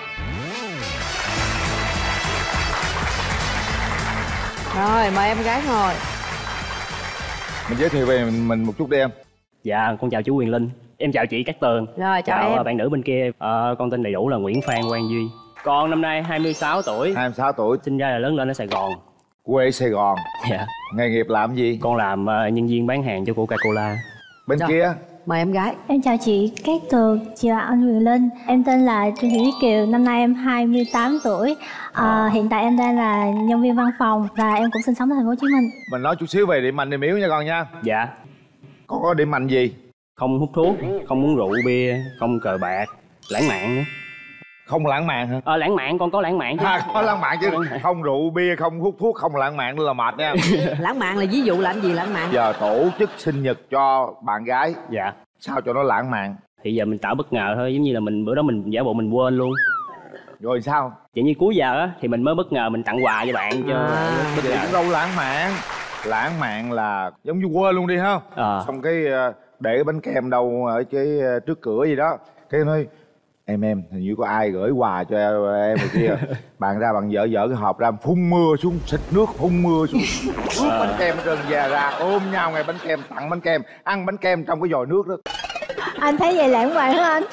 Rồi mời em gái ngồi. Mình giới thiệu về mình, mình một chút đi em. Dạ con chào chú Quyền Linh. Em chào chị Cát Tường. Rồi chào, chào em. Bạn nữ bên kia. Ờ, con tên đầy đủ là Nguyễn Phan Quang Duy. Con năm nay hai mươi sáu tuổi. hai mươi sáu tuổi. Sinh ra là lớn lên ở Sài Gòn. Quê Sài Gòn. Dạ. Nghề nghiệp làm gì? Con làm uh, nhân viên bán hàng cho Coca-Cola. Bên Rồi. kia. Mời em gái. Em chào chị Cát Tường, chị là anh Quyền Linh. Em tên là Trương Thị Tuyết Kiều, năm nay em hai mươi tám tuổi. à, à. Hiện tại em đang là nhân viên văn phòng và em cũng sinh sống tại thành phố Hồ Chí Minh. Mình nói chút xíu về điểm mạnh điểm yếu nha con nha. Dạ. Con có điểm mạnh gì? Không hút thuốc, không uống rượu bia, không cờ bạc, lãng mạn nữa. Không lãng mạn hả? Ờ lãng mạn, con có lãng mạn chứ. À, có lãng mạn chứ. Không rượu bia, không hút thuốc, không lãng mạn nữa là mệt nha. Lãng mạn là ví dụ làm gì lãng mạn? Giờ tổ chức sinh nhật cho bạn gái. Dạ. Sao cho nó lãng mạn? Thì giờ mình tạo bất ngờ thôi, giống như là mình bữa đó mình giả bộ mình quên luôn. Rồi sao? Vậy như cuối giờ á thì mình mới bất ngờ mình tặng quà cho bạn cho à, bất ngờ. Đâu lãng mạn. Lãng mạn là giống như quên luôn đi ha. À. Xong cái để cái bánh kem đâu ở cái trước cửa gì đó. Cái nói em em hình như có ai gửi quà cho em rồi kia. Bạn ra bạn dở dở cái hộp ra phun mưa xuống, xịt nước phun mưa xuống. Ướt à. Bánh kem rừng già ra ôm nhau ngày bánh kem, tặng bánh kem, ăn bánh kem trong cái vòi nước đó. Anh thấy vậy lãng mạn hả anh?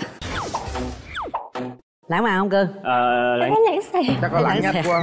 Lãng mạn không Cư? Ờ lãng... lãng xẹt. Chắc có lãng nhách quá.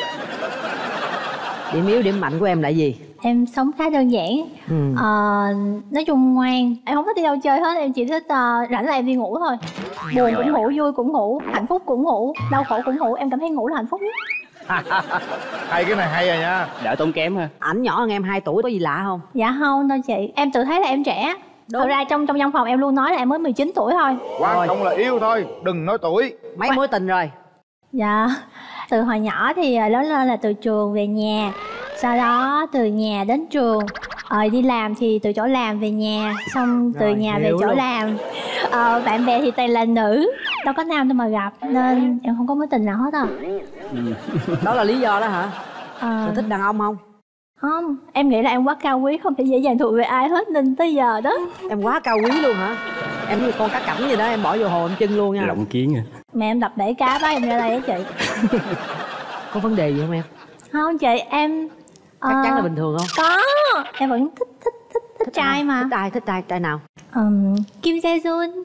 Điểm yếu điểm mạnh của em là gì? Em sống khá đơn giản. ừ. à, Nói chung ngoan. Em không thích đi đâu chơi hết. Em chỉ thích uh, rảnh là em đi ngủ thôi. Buồn cũng ngủ, vui cũng ngủ, hạnh phúc cũng ngủ, đau khổ cũng ngủ. Em cảm thấy ngủ là hạnh phúc nhất. Hay, cái này hay rồi nha. Đỡ tốn kém ha. Ảnh nhỏ hơn em hai tuổi, có gì lạ không? Dạ không đâu chị. Em tự thấy là em trẻ. Đúng. Thật ra trong trong văn phòng em luôn nói là em mới mười chín tuổi thôi. Quan trọng là yêu thôi, đừng nói tuổi. Mấy mối tình rồi? Dạ từ hồi nhỏ thì lớn lên là từ trường về nhà, sau đó từ nhà đến trường, ờ, đi làm thì từ chỗ làm về nhà, xong từ rồi, nhà về chỗ luôn. Làm. ờ, Bạn bè thì toàn là nữ, đâu có nam đâu mà gặp, nên em không có mối tình nào hết à. Đó là lý do đó hả? à... Em thích đàn ông không? Không, em nghĩ là em quá cao quý, không thể dễ dàng thuộc về ai hết nên tới giờ đó. Em quá cao quý luôn hả? Em như con cá cảnh vậy đó, em bỏ vô hồ em chân luôn nha. Lộng kiến à. Mẹ em đập bể cá bắt em ra đây á chị. Có vấn đề gì không em? Không chị, em chắc uh, chắn là bình thường không? Có, em vẫn thích thích thích thích, thích trai mà. Thích ai? Thích trai trai nào? um, Kim Jae Jun.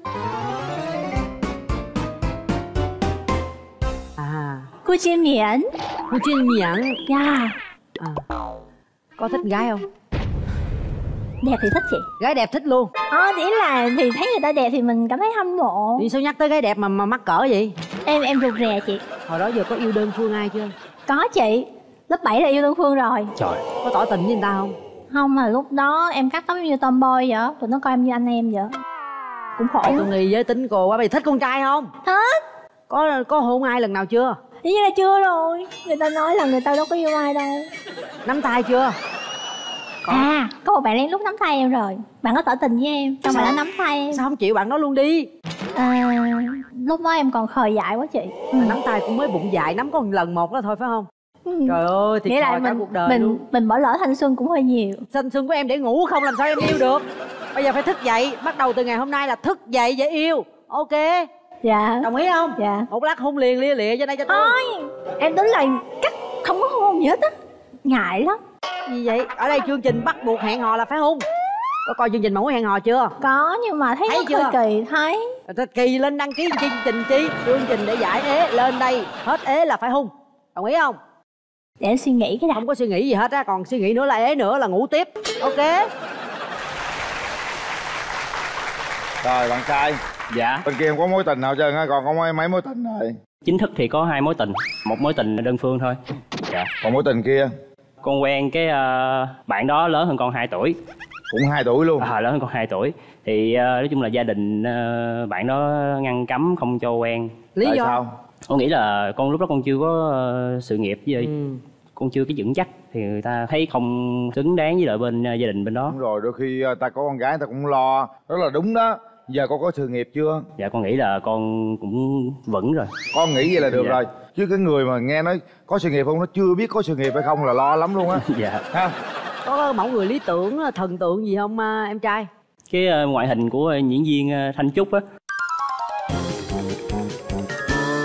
À, Cô Chiên Miễn. Cô Chiên Miễn. Dạ. À, có thích gái không? Đẹp thì thích chị. Gái đẹp thích luôn? Ờ, chỉ là thì thấy người ta đẹp thì mình cảm thấy hâm mộ. Vì sao nhắc tới gái đẹp mà mà mắc cỡ vậy? Em em rụt rè chị. Hồi đó giờ có yêu đơn phương ai chưa? Có chị. Lớp bảy là yêu đơn phương rồi. Trời. Có tỏ tình với người ta không? Không, mà lúc đó em cắt tóc như tomboy vậy. Tụi nó coi em như anh em vậy. Cũng khổ. Tôi nghi giới tính cô quá. Mày thích con trai không? Thích. Có có hôn ai lần nào chưa? Dĩ nhiên là chưa rồi. Người ta nói là người ta đâu có yêu ai đâu. Nắm tay chưa? Có. À, có một bạn lén lút nắm tay em rồi. Bạn có tỏ tình với em, xong bạn đã nắm tay em. Sao không chịu bạn nói luôn đi? À, lúc đó em còn khờ dại quá chị. ừ. Nắm tay cũng mới bụng dại, nắm có một lần một đó thôi phải không? ừ. Trời ơi, thiệt thòi cả cuộc đời mình, luôn. Mình bỏ lỡ thanh xuân cũng hơi nhiều. Thanh xuân của em để ngủ không làm sao em yêu được. Bây giờ phải thức dậy, bắt đầu từ ngày hôm nay là thức dậy để yêu. Ok. Dạ. Đồng ý không? Dạ. Một lát hôn liền lia lịa cho đây cho tôi. Ôi, em tính là cắt không có hôn gì hết á. Ngại lắm. Gì vậy? Ở đây chương trình bắt buộc hẹn hò là phải hôn. Có coi chương trình mẫu hẹn hò chưa? Có, nhưng mà thấy, thấy nó chưa? Hơi kỳ thấy. Kỳ lên đăng ký chương trình chi? Chương trình để giải ế, lên đây hết ế là phải hôn. Đồng ý không? Để em suy nghĩ cái đã. Không có suy nghĩ gì hết á, còn suy nghĩ nữa là ế nữa là ngủ tiếp. Ok. Rồi bạn trai. Dạ. Bên kia không có mối tình nào trơn á, còn có mấy, mấy mối tình rồi. Chính thức thì có hai mối tình, một mối tình đơn phương thôi. Dạ. Còn mối tình kia? Con quen cái uh, bạn đó lớn hơn con hai tuổi. Cũng hai tuổi luôn? À, lớn hơn con hai tuổi. Thì uh, nói chung là gia đình uh, bạn đó ngăn cấm không cho quen. Lý Tại do? Sao? Con nghĩ là con lúc đó con chưa có uh, sự nghiệp gì. Ừ. Con chưa cái vững chắc thì người ta thấy không xứng đáng với lại bên uh, gia đình bên đó. Đúng rồi, đôi khi uh, ta có con gái ta cũng lo. Đó là đúng đó. Giờ con có sự nghiệp chưa? Dạ con nghĩ là con cũng vững rồi. Con nghĩ vậy là được. Dạ. Rồi. Chứ cái người mà nghe nói có sự nghiệp không, nó chưa biết có sự nghiệp hay không là lo lắm luôn á. Dạ. Ha? Có mẫu người lý tưởng, thần tượng gì không em trai? Cái uh, ngoại hình của uh, diễn viên uh, Thanh Trúc á.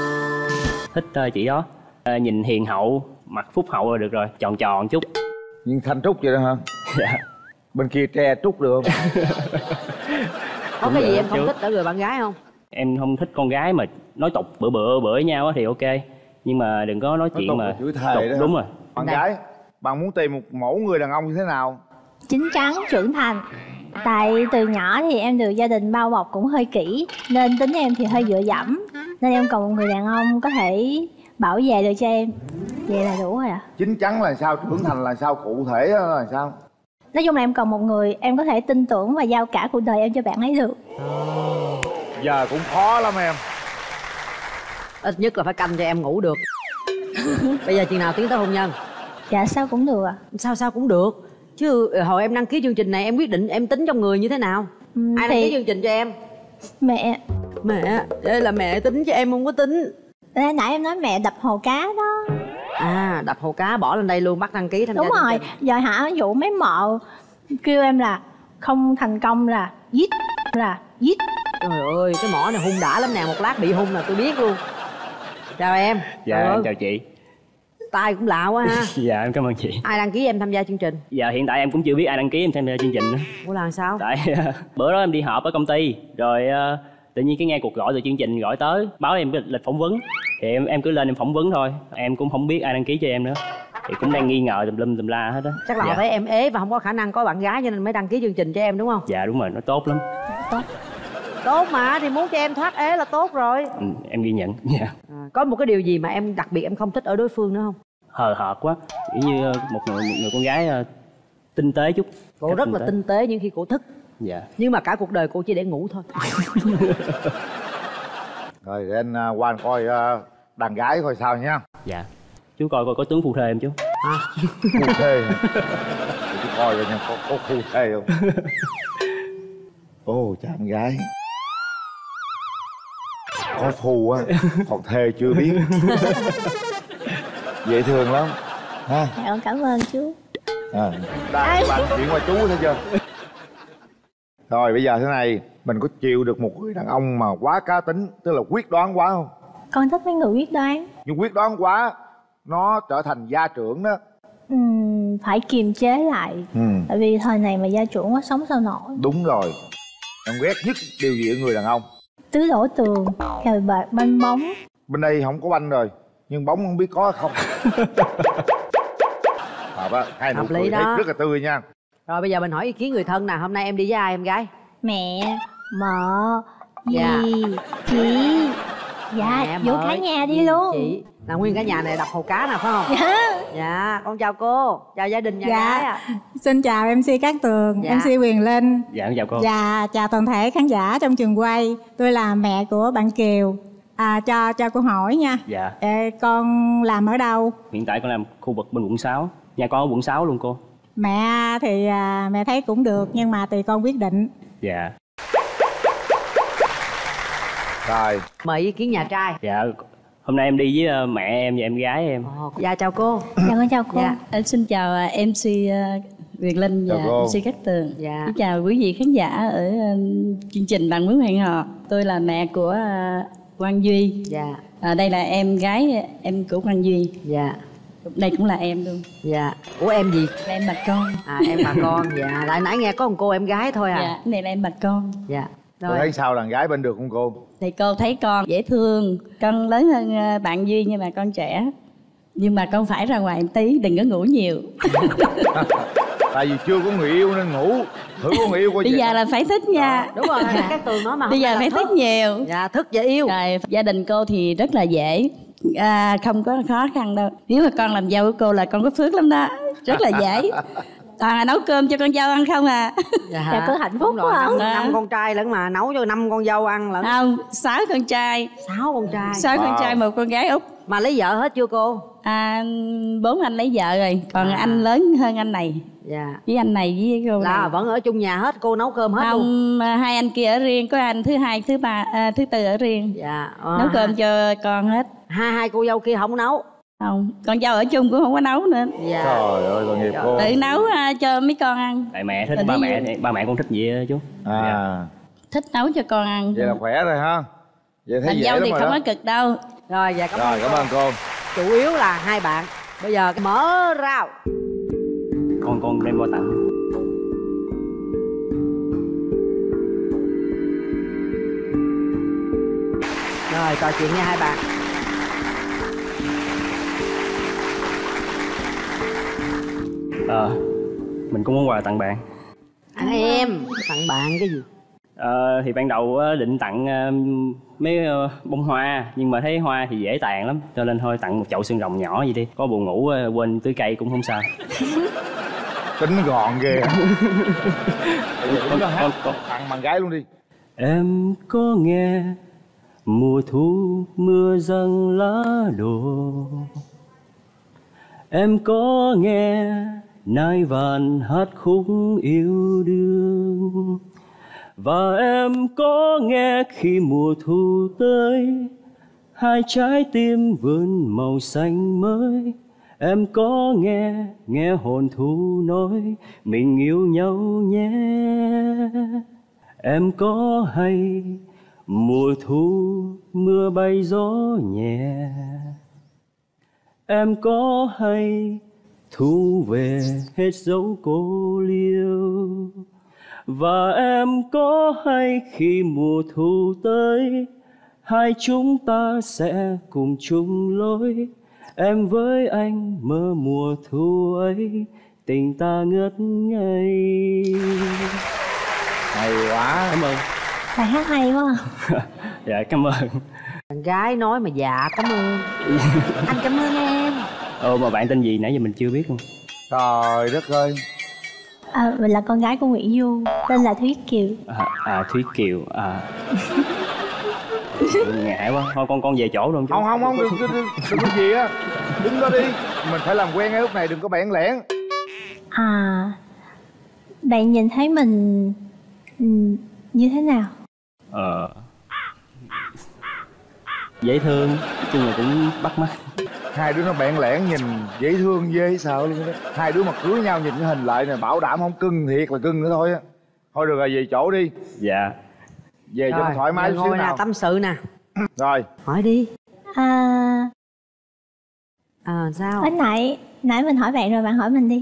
thích uh, chị đó. Uh, nhìn hiền hậu, mặt phúc hậu là được rồi, tròn tròn chút. Nhưng thanh trúc vậy đó hả? Dạ. Bên kia tre trúc được không? Có cái gì em không thích ở người bạn gái không? Em không thích con gái mà nói tục bữa bữa bữa với nhau á thì ok, nhưng mà đừng có nói chuyện mà chửi thề đó. đúng rồi. Bạn gái, bạn muốn tìm một mẫu người đàn ông như thế nào? Chín chắn, trưởng thành. Tại từ nhỏ thì em được gia đình bao bọc cũng hơi kỹ, nên tính em thì hơi dựa dẫm, nên em cần một người đàn ông có thể bảo vệ được cho em. Vậy là đủ rồi ạ. À? Chín chắn là sao, trưởng thành là sao, cụ thể là sao? Nói chung là em cần một người em có thể tin tưởng và giao cả cuộc đời em cho bạn ấy được. Giờ cũng khó lắm em. Ít nhất là phải canh cho em ngủ được. Bây giờ chừng nào tiến tới hôn nhân? Dạ sao cũng được ạ. À? Sao sao cũng được. Chứ hồi em đăng ký chương trình này em quyết định em tính trong người như thế nào? Ừ, ai đăng ký chương trình cho em? Mẹ. Mẹ? Đây là mẹ tính chứ em không có tính. Nãy nãy em nói mẹ đập hồ cá đó. À, đập hồ cá bỏ lên đây luôn, bắt đăng ký tham gia. Đúng rồi, giờ hả vụ mấy mợ kêu em là không thành công là giết, là giết. Trời ơi, cái mỏ này hung đã lắm nè, một lát bị hung là tôi biết luôn. Chào em. Dạ, em chào chị. Tai cũng lạ quá ha. Dạ, em cảm ơn chị. Ai đăng ký em tham gia chương trình? Dạ, hiện tại em cũng chưa biết ai đăng ký em tham gia chương trình nữa. Ủa là sao? Tại bữa đó em đi họp ở công ty, rồi uh, tự nhiên cái nghe cuộc gọi từ chương trình gọi tới báo em cái lịch phỏng vấn, thì em em cứ lên em phỏng vấn thôi, em cũng không biết ai đăng ký cho em nữa, thì cũng đang nghi ngờ tùm lum tùm la hết đó. Chắc là dạ. họ thấy em ế và không có khả năng có bạn gái cho nên mới đăng ký chương trình cho em đúng không? Dạ đúng rồi, nó tốt lắm. Tốt. Tốt mà, thì muốn cho em thoát ế là tốt rồi. Ừ, em ghi nhận. Dạ. À, có một cái điều gì mà em đặc biệt em không thích ở đối phương nữa không? Hờ hợt quá, kiểu như một người, một người con gái uh, tinh tế chút. Cô rất tinh là tế. tinh tế những khi cô thức. Dạ. Nhưng mà cả cuộc đời cô chỉ để ngủ thôi. Rồi để anh uh, qua anh coi uh, đàn gái coi sao nhá. Dạ. Chú coi coi có tướng phu thê em chú. À. Phu thê. Chú coi rồi nha, có, có phu thê không? Ồ, cha em gái. Có phu á, còn thê chưa biết. Dễ thương lắm ha. Dạ, cảm ơn chú. À, đang bạn chuyện qua chú thấy chưa. Rồi bây giờ thế này, mình có chịu được một người đàn ông mà quá cá tính, tức là quyết đoán quá không? Con thích mấy người quyết đoán. Nhưng quyết đoán quá nó trở thành gia trưởng đó. Ừ, phải kiềm chế lại. Ừ. Tại vì thời này mà gia trưởng quá sống sao nổi. Đúng rồi. Em ghét nhất điều gì ở người đàn ông? Tứ đổ tường, cờ bạc, banh bóng. Bên đây không có banh rồi, nhưng bóng không biết có không. Hợp á, hai nụ cười thấy rất là tươi nha. Rồi bây giờ mình hỏi ý kiến người thân nè, hôm nay em đi với ai em gái? Mẹ, mợ, dạ. dì, chị. Dạ, mẹ, vô cả nhà đi luôn. Chị là nguyên cả nhà này đập hồ cá nè phải không? Dạ. Dạ, con chào cô, chào gia đình nhà dạ. gái ạ. Xin chào em xê Cát Tường, dạ. em xê Quyền Linh. Dạ, chào cô. Dạ, chào toàn thể khán giả trong trường quay. Tôi là mẹ của bạn Kiều. À, cho cho cô hỏi nha. Dạ. Ê, con làm ở đâu? Hiện tại con làm khu vực bên quận sáu. Nhà con ở quận sáu luôn cô. Mẹ thì à, mẹ thấy cũng được, nhưng mà tùy con quyết định. Dạ. Rồi. Mời ý kiến nhà trai. Dạ. Hôm nay em đi với mẹ em và em gái em. Ồ, dạ chào cô. Dạ con chào cô. Dạ, em xin chào em xê Quyền Linh và em xê Cát Tường. Dạ. Xin chào quý vị khán giả ở chương trình Bạn Muốn Hẹn Hò. Tôi là mẹ của Quang Duy. Dạ. À, đây là em gái em của Quang Duy. Dạ. Đây cũng là em luôn. Dạ. Ủa em gì? Là em bà con. À em bà con. Dạ. Lại nãy nghe có một cô em gái thôi à. Dạ. Cái này là em bà con. Dạ. Rồi. Cô thấy sao, đàn gái bên được không cô? Thì cô thấy con dễ thương. Con lớn hơn bạn Duy nhưng mà con trẻ. Nhưng mà con phải ra ngoài một tí, đừng có ngủ nhiều. Tại vì chưa có người yêu nên ngủ. Thử có người yêu coi. Bây giờ là phải thích nha. Đúng rồi, Cát Tường nói mà. Bây giờ phải thích nhiều. Dạ, thức và yêu. Rồi, gia đình cô thì rất là dễ. À, không có khó khăn đâu. Nếu mà con làm dâu của cô là con có phước lắm đó. Rất là dễ. Toàn là nấu cơm cho con dâu ăn không à. Dạ, dạ cứ hạnh phúc quá năm, không? năm con trai lẫn mà nấu cho năm con dâu ăn lẫn. Không, sáu con trai. Sáu con trai. Sáu wow. con trai, một con gái út. Mà lấy vợ hết chưa cô? À, bốn anh lấy vợ rồi. Còn à. anh lớn hơn anh này. Dạ. Với anh này với cô là này. Vẫn ở chung nhà hết, cô nấu cơm hết không, luôn. Hai anh kia ở riêng, có anh thứ hai, thứ ba, à, thứ tư ở riêng. Dạ. À. Nấu cơm cho con hết. Hai hai cô dâu kia không nấu. Không, con dâu ở chung cũng không có nấu nữa. Dạ. Trời ơi, tội nghiệp cô. Tự nấu uh, cho mấy con ăn. Tại mẹ thích, ba mẹ, ba mẹ con thích gì chú? À. Thích nấu cho con ăn. Vậy là khỏe rồi ha. Vậy thấy làm dễ dâu lắm thì rồi không đó. có cực đâu. Rồi dạ cảm Rồi ơn cảm cô. ơn cô. Chủ yếu là hai bạn. Bây giờ mở rào. Con con đem qua tặng. Rồi trò chuyện nha hai bạn. Ờ, mình cũng muốn quà tặng bạn. Tặng em, tặng bạn cái gì? Ờ, thì ban đầu á, định tặng ờ, mấy ờ, bông hoa, nhưng mà thấy hoa thì dễ tàn lắm, cho nên thôi tặng một chậu xương rồng nhỏ vậy đi. Có buồn ngủ ờ, quên tưới cây cũng không sao. Tính gọn ghê. Con, con, con. Tặng bạn gái luôn đi. Em có nghe mùa thu mưa giăng lá đổ, em có nghe nai vàng hát khúc yêu đương, và em có nghe khi mùa thu tới hai trái tim vươn màu xanh mới. Em có nghe, nghe hồn thu nói mình yêu nhau nhé. Em có hay mùa thu mưa bay gió nhẹ, em có hay thu về hết dấu cô liêu, và em có hay khi mùa thu tới hai chúng ta sẽ cùng chung lối. Em với anh mơ mùa thu ấy, tình ta ngất ngây. Hay quá. Cảm ơn. Bài hát hay quá. Dạ cảm ơn. Bạn gái nói mà dạ cảm ơn. Anh cảm ơn em. Ồ mà bạn tên gì nãy giờ mình chưa biết luôn. Trời đất ơi. À, mình là con gái của Nguyễn Du, tên là Thúy Kiều. À, à Thúy Kiều à. Ngại quá, thôi con con về chỗ luôn chứ. Không không không, đừng đừng, đừng, đừng có gì á. Đứng đó đi, mình phải làm quen ngay lúc này, đừng có bẽn lẽn. À, bạn nhìn thấy mình ừ, như thế nào? Ờ dễ thương, nói chung là cũng bắt mắt. Hai đứa nó bẽn lẽn nhìn dễ thương ghê sao luôn đó. Hai đứa mà cưới nhau nhìn cái hình lại này bảo đảm không cưng thiệt là cưng nữa thôi á. Thôi được rồi, về chỗ đi. Dạ. Về cho nó thoải mái xíu ngồi nè, nào. tâm sự nè. Rồi. Hỏi đi. À, À sao? hồi nãy nãy mình hỏi bạn rồi, bạn hỏi mình đi.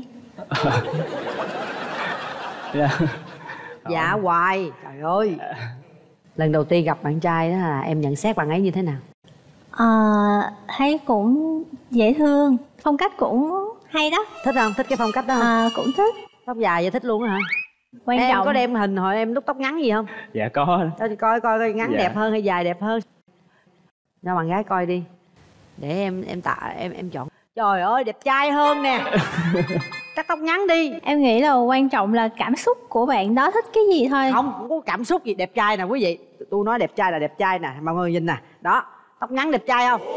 Dạ hoài. Trời ơi. Lần đầu tiên gặp bạn trai đó là em nhận xét bạn ấy như thế nào? À, thấy cũng dễ thương, phong cách cũng hay đó. Thích không? Thích cái phong cách đó không? À, cũng thích. Tóc dài vậy thích luôn á hả? Quan em trọng. có đem hình hồi em lúc tóc ngắn gì không? Dạ có. Cho chị coi coi coi ngắn Dạ. đẹp hơn hay dài đẹp hơn. Cho bạn gái coi đi. Để em em tạ em em chọn. Trời ơi đẹp trai hơn nè. Cắt tóc ngắn đi. Em nghĩ là quan trọng là cảm xúc của bạn đó thích cái gì thôi. Không, không có cảm xúc gì. Đẹp trai nè quý vị. Tôi nói đẹp trai là đẹp trai nè. Mọi người nhìn nè. Đó, tóc ngắn đẹp trai không?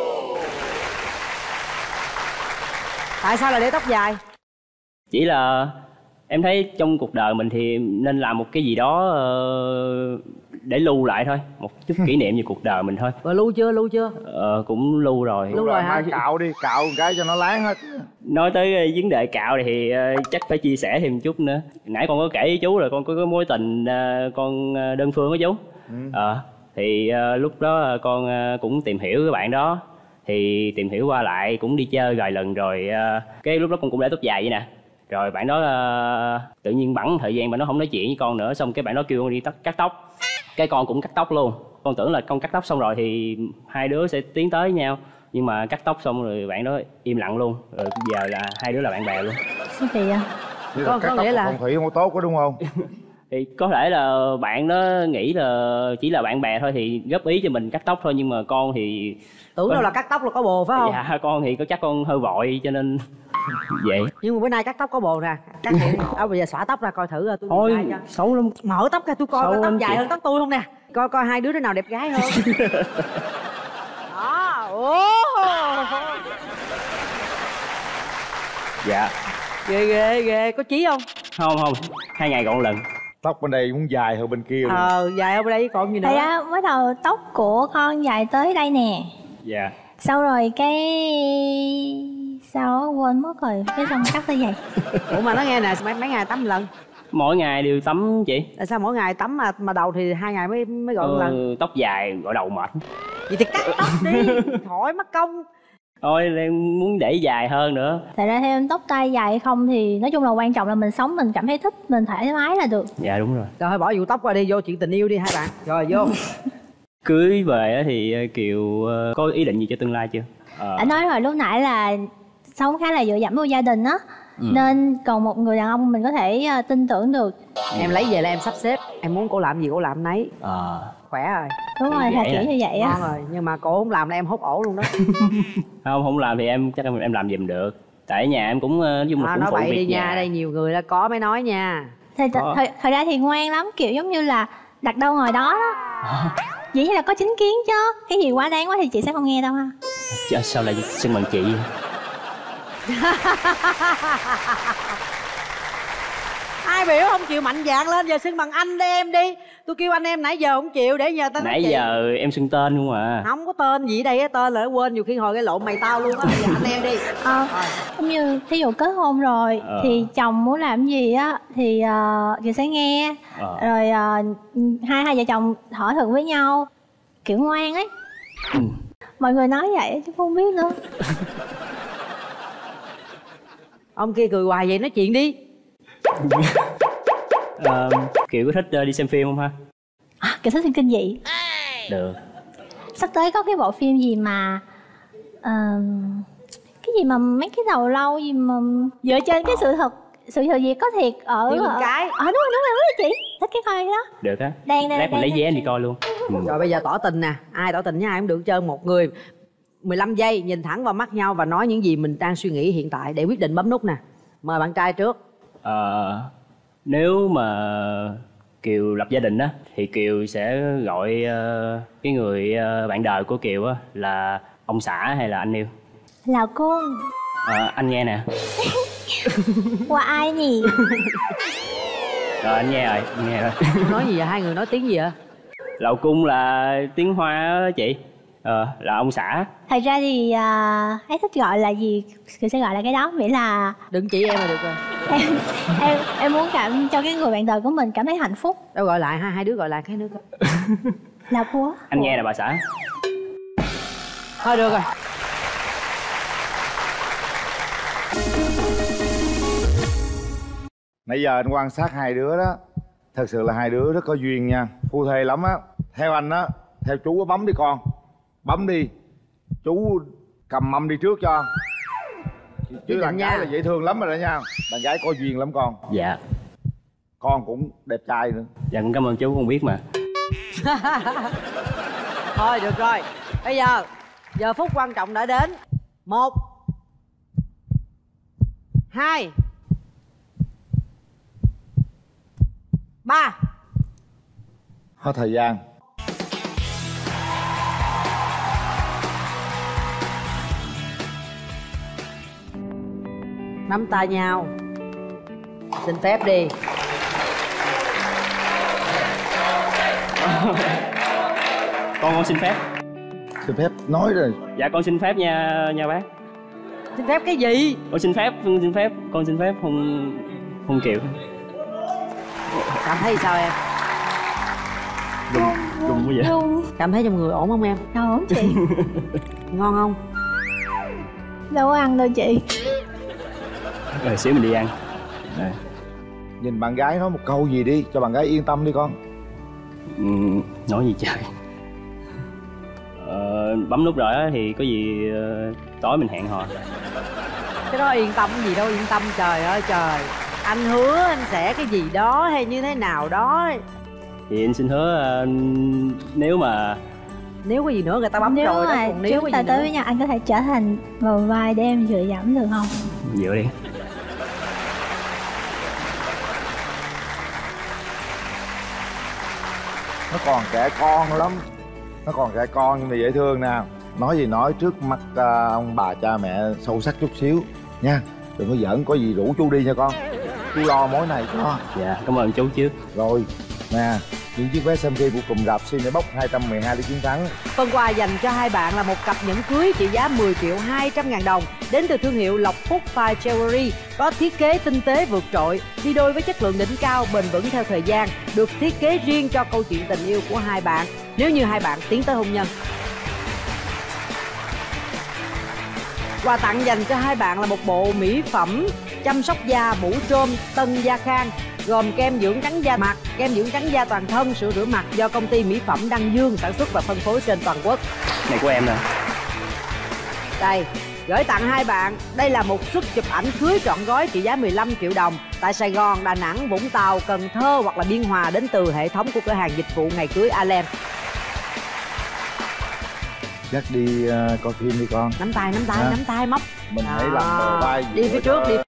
Tại sao lại để tóc dài? Chỉ là em thấy trong cuộc đời mình thì nên làm một cái gì đó ờ, để lưu lại thôi, một chút kỷ niệm về cuộc đời mình thôi. Rồi lưu chưa, lưu chưa? Ờ, cũng lưu rồi. Lưu rồi hả? Cạo đi, cạo một cái cho nó láng hết. Nói tới ờ, vấn đề cạo thì ờ, chắc phải chia sẻ thêm chút nữa. Nãy con có kể với chú là con có cái mối tình ờ, con ờ, đơn phương với chú. Ừ. Ờ, thì ờ, lúc đó ờ, con ờ, cũng tìm hiểu cái bạn đó. Thì tìm hiểu qua lại cũng đi chơi vài lần rồi ờ, cái lúc đó con cũng để tóc dài vậy nè. Rồi bạn đó uh, tự nhiên bẵng thời gian bạn đó không nói chuyện với con nữa, xong cái bạn đó kêu con đi tóc, cắt tóc. Cái con cũng cắt tóc luôn. Con tưởng là con cắt tóc xong rồi thì hai đứa sẽ tiến tới với nhau, nhưng mà cắt tóc xong rồi bạn đó im lặng luôn. Rồi giờ là hai đứa là bạn bè luôn. Sao kỳ vậy? Có, có nghĩa là phong thủy không có tốt có đúng không? Thì có thể là bạn đó nghĩ là chỉ là bạn bè thôi thì góp ý cho mình cắt tóc thôi, nhưng mà con thì tưởng đâu là cắt tóc là có bồ phải không? Dạ con thì có chắc con hơi vội cho nên vậy. Nhưng mà bữa nay cắt tóc có bồ nè. Cắt à, bây giờ xõa tóc ra coi thử tôi thôi cho. Xấu lắm. Mở tóc ra tôi coi, coi tóc dài chị. Hơn tóc tôi không nè. Coi coi hai đứa đứa nào đẹp gái hơn. Đó. Oh. Dạ. Ghê ghê ghê, có chí không? Không không, hai ngày gọn lần. Tóc bên đây muốn dài hơn bên kia. Ờ, dài hơn bên đây còn gì nữa. Đây đó, mới đầu tóc của con dài tới đây nè. Dạ. Sau rồi cái... sao á, quên mất rồi, cái xong cắt tới vậy. Ủa mà nó nghe nè, mấy, mấy ngày tắm lần. Mỗi ngày đều tắm chị. Tại sao mỗi ngày tắm mà mà đầu thì hai ngày mới mới gội một ừ, lần? Tóc dài gội đầu mệt. Vậy thì cắt tóc đi, khỏi mất công. Thôi em muốn để dài hơn nữa. Thật ra theo em tóc tai dài hay không thì nói chung là quan trọng là mình sống mình cảm thấy thích, mình thoải mái là được. Dạ đúng rồi. Rồi thôi bỏ vụ tóc qua đi, vô chuyện tình yêu đi hai bạn. Rồi vô. Cưới về thì Kiều có ý định gì cho tương lai chưa? Ờ. Anh nói rồi lúc nãy là sống khá là dựa dẫm vào gia đình á. Ừ. Nên còn một người đàn ông mình có thể uh, tin tưởng được. Em lấy về là em sắp xếp, em muốn cô làm gì cô làm nấy. Ờ. Khỏe rồi. Đúng rồi, là kiểu như vậy á. Ngon rồi, nhưng mà cô không làm là em hốt ổ luôn đó. Không, không làm thì em chắc em, em làm giùm được. Tại ở nhà em cũng nói chung là à, cũng nói phụ bậy việc đi nhà. nha, đây nhiều người là có mới nói nha. Thật, thật, thật, thật ra thì ngoan lắm, kiểu giống như là đặt đâu ngồi đó đó. Dĩ nhiên là có chính kiến chứ. Cái gì quá đáng quá thì chị sẽ không nghe đâu ha. Chứ sao lại xưng bằng chị? Ai biểu không chịu mạnh dạn lên, giờ xưng bằng anh đi em đi. Tôi kêu anh em nãy giờ không chịu, để giờ tao nói nãy chị. giờ em xưng tên không à. Không có tên gì ở đây á, tên là nó quên nhiều khi hồi cái lộn mày tao luôn á. Giờ anh em đi. Ờ, giống như thí dụ kết hôn rồi Ờ. thì chồng muốn làm gì á thì uh, chị sẽ nghe. Ờ. Rồi uh, hai hai vợ chồng thỏa thuận với nhau, kiểu ngoan ấy. Ừ. Mọi người nói vậy chứ không biết nữa. Ông kia cười hoài vậy, nói chuyện đi. Ờ, Kiều có thích uh, đi xem phim không ha? À, Kiều thích phim kinh dị. Được. Sắp tới có cái bộ phim gì mà uh, cái gì mà mấy cái đầu lâu gì mà dựa trên cái sự thật, sự thật gì có thiệt ở Như ở con cái. Ờ đúng rồi đúng rồi đúng rồi chị, thích cái coi đó. Được á. Đang đang Lát mình đang- lấy vé em đi coi luôn. Ừ. Rồi bây giờ tỏ tình nè, ai tỏ tình với ai cũng được trơn. Một người mười lăm giây nhìn thẳng vào mắt nhau và nói những gì mình đang suy nghĩ hiện tại để quyết định bấm nút nè. Mời bạn trai trước. Ờ, Nếu mà Kiều lập gia đình á thì Kiều sẽ gọi uh, cái người uh, bạn đời của Kiều á là ông xã hay là anh yêu? Là cô. Ờ, anh nghe nè. Qua ai nhỉ? Rồi anh nghe rồi, anh nghe rồi. Nói gì vậy? Hai người nói tiếng gì vậy? Lậu cung là tiếng Hoa á chị. Ờ, là ông xã. Thật ra thì uh, ấy thích gọi là gì Kiều sẽ gọi là cái đó, miễn là đừng chỉ em là được rồi. em em em muốn cảm cho cái người bạn đời của mình cảm thấy hạnh phúc. Đâu gọi lại, hai hai đứa gọi lại cái nữa coi. Là bố. Anh nghe nè bà xã. Thôi được rồi. Nãy giờ anh quan sát hai đứa đó, thật sự là hai đứa rất có duyên nha, phu thê lắm á. Theo anh á, theo chú á, bấm đi con, bấm đi, chú cầm mâm đi trước cho. Chứ bạn gái là dễ thương lắm rồi đó nha, bạn gái có duyên lắm con. Dạ. Con cũng đẹp trai nữa. Dạ con cảm ơn chú, con biết mà. Thôi được rồi. Bây giờ giờ phút quan trọng đã đến. Một, hai, ba. Hết thời gian. Nắm tay nhau. Xin phép đi. Con con xin phép. Xin phép nói rồi. Dạ con xin phép nha nha bác. Xin phép cái gì? Con xin phép, con xin phép, con xin phép hôn hôn Kiều. Cảm thấy sao em? Rung, rung quá vậy? Rung. Cảm thấy trong người ổn không em? Ổn chị. Ngon không? Đâu có ăn đâu chị. Rồi xíu mình đi ăn. Rồi. Nhìn bạn gái nói một câu gì đi, cho bạn gái yên tâm đi con. Ừ, nói gì trời. Ờ, bấm nút rồi á thì có gì ờ, tối mình hẹn hò. Cái đó yên tâm gì đâu, yên tâm trời ơi trời. Anh hứa anh sẽ cái gì đó hay như thế nào đó. Thì anh xin hứa ờ, nếu mà Nếu có gì nữa người ta bấm Nếu rồi đó, mà còn nếu có chúng gì ta tới nữa. với nhau, anh có thể trở thành bờ vai để em dựa dẫm được không? dựa đi. Nó còn trẻ con lắm, nó còn trẻ con nhưng mà dễ thương nè. Nói gì nói trước mắt uh, ông bà cha mẹ sâu sắc chút xíu nha. Đừng có giỡn, có gì rủ chú đi nha con. Chú lo mối này cho. Dạ cảm ơn chú trước. Rồi Nè, những chiếc vé xem phim của cụm rạp Cinebox hai trăm mười hai để chiến thắng. Phần quà dành cho hai bạn là một cặp nhẫn cưới trị giá mười triệu hai trăm ngàn đồng đến từ thương hiệu Lộc Phúc Fine Jewelry, có thiết kế tinh tế vượt trội, đi đôi với chất lượng đỉnh cao bền vững theo thời gian, được thiết kế riêng cho câu chuyện tình yêu của hai bạn nếu như hai bạn tiến tới hôn nhân. Quà tặng dành cho hai bạn là một bộ mỹ phẩm chăm sóc da mũ trôm Tân Gia Khang, gồm kem dưỡng trắng da mặt, kem dưỡng trắng da toàn thân, sữa rửa mặt do công ty mỹ phẩm Đăng Dương sản xuất và phân phối trên toàn quốc. Này của em nè. Đây, gửi tặng hai bạn. Đây là một suất chụp ảnh cưới trọn gói trị giá mười lăm triệu đồng tại Sài Gòn, Đà Nẵng, Vũng Tàu, Cần Thơ hoặc là Biên Hòa đến từ hệ thống của cửa hàng dịch vụ ngày cưới Alem. Dắt đi uh, coi phim đi con. Nắm tay, nắm tay, à. nắm tay móc. Mình Đó. hãy làm bờ vai đi phía trước đi.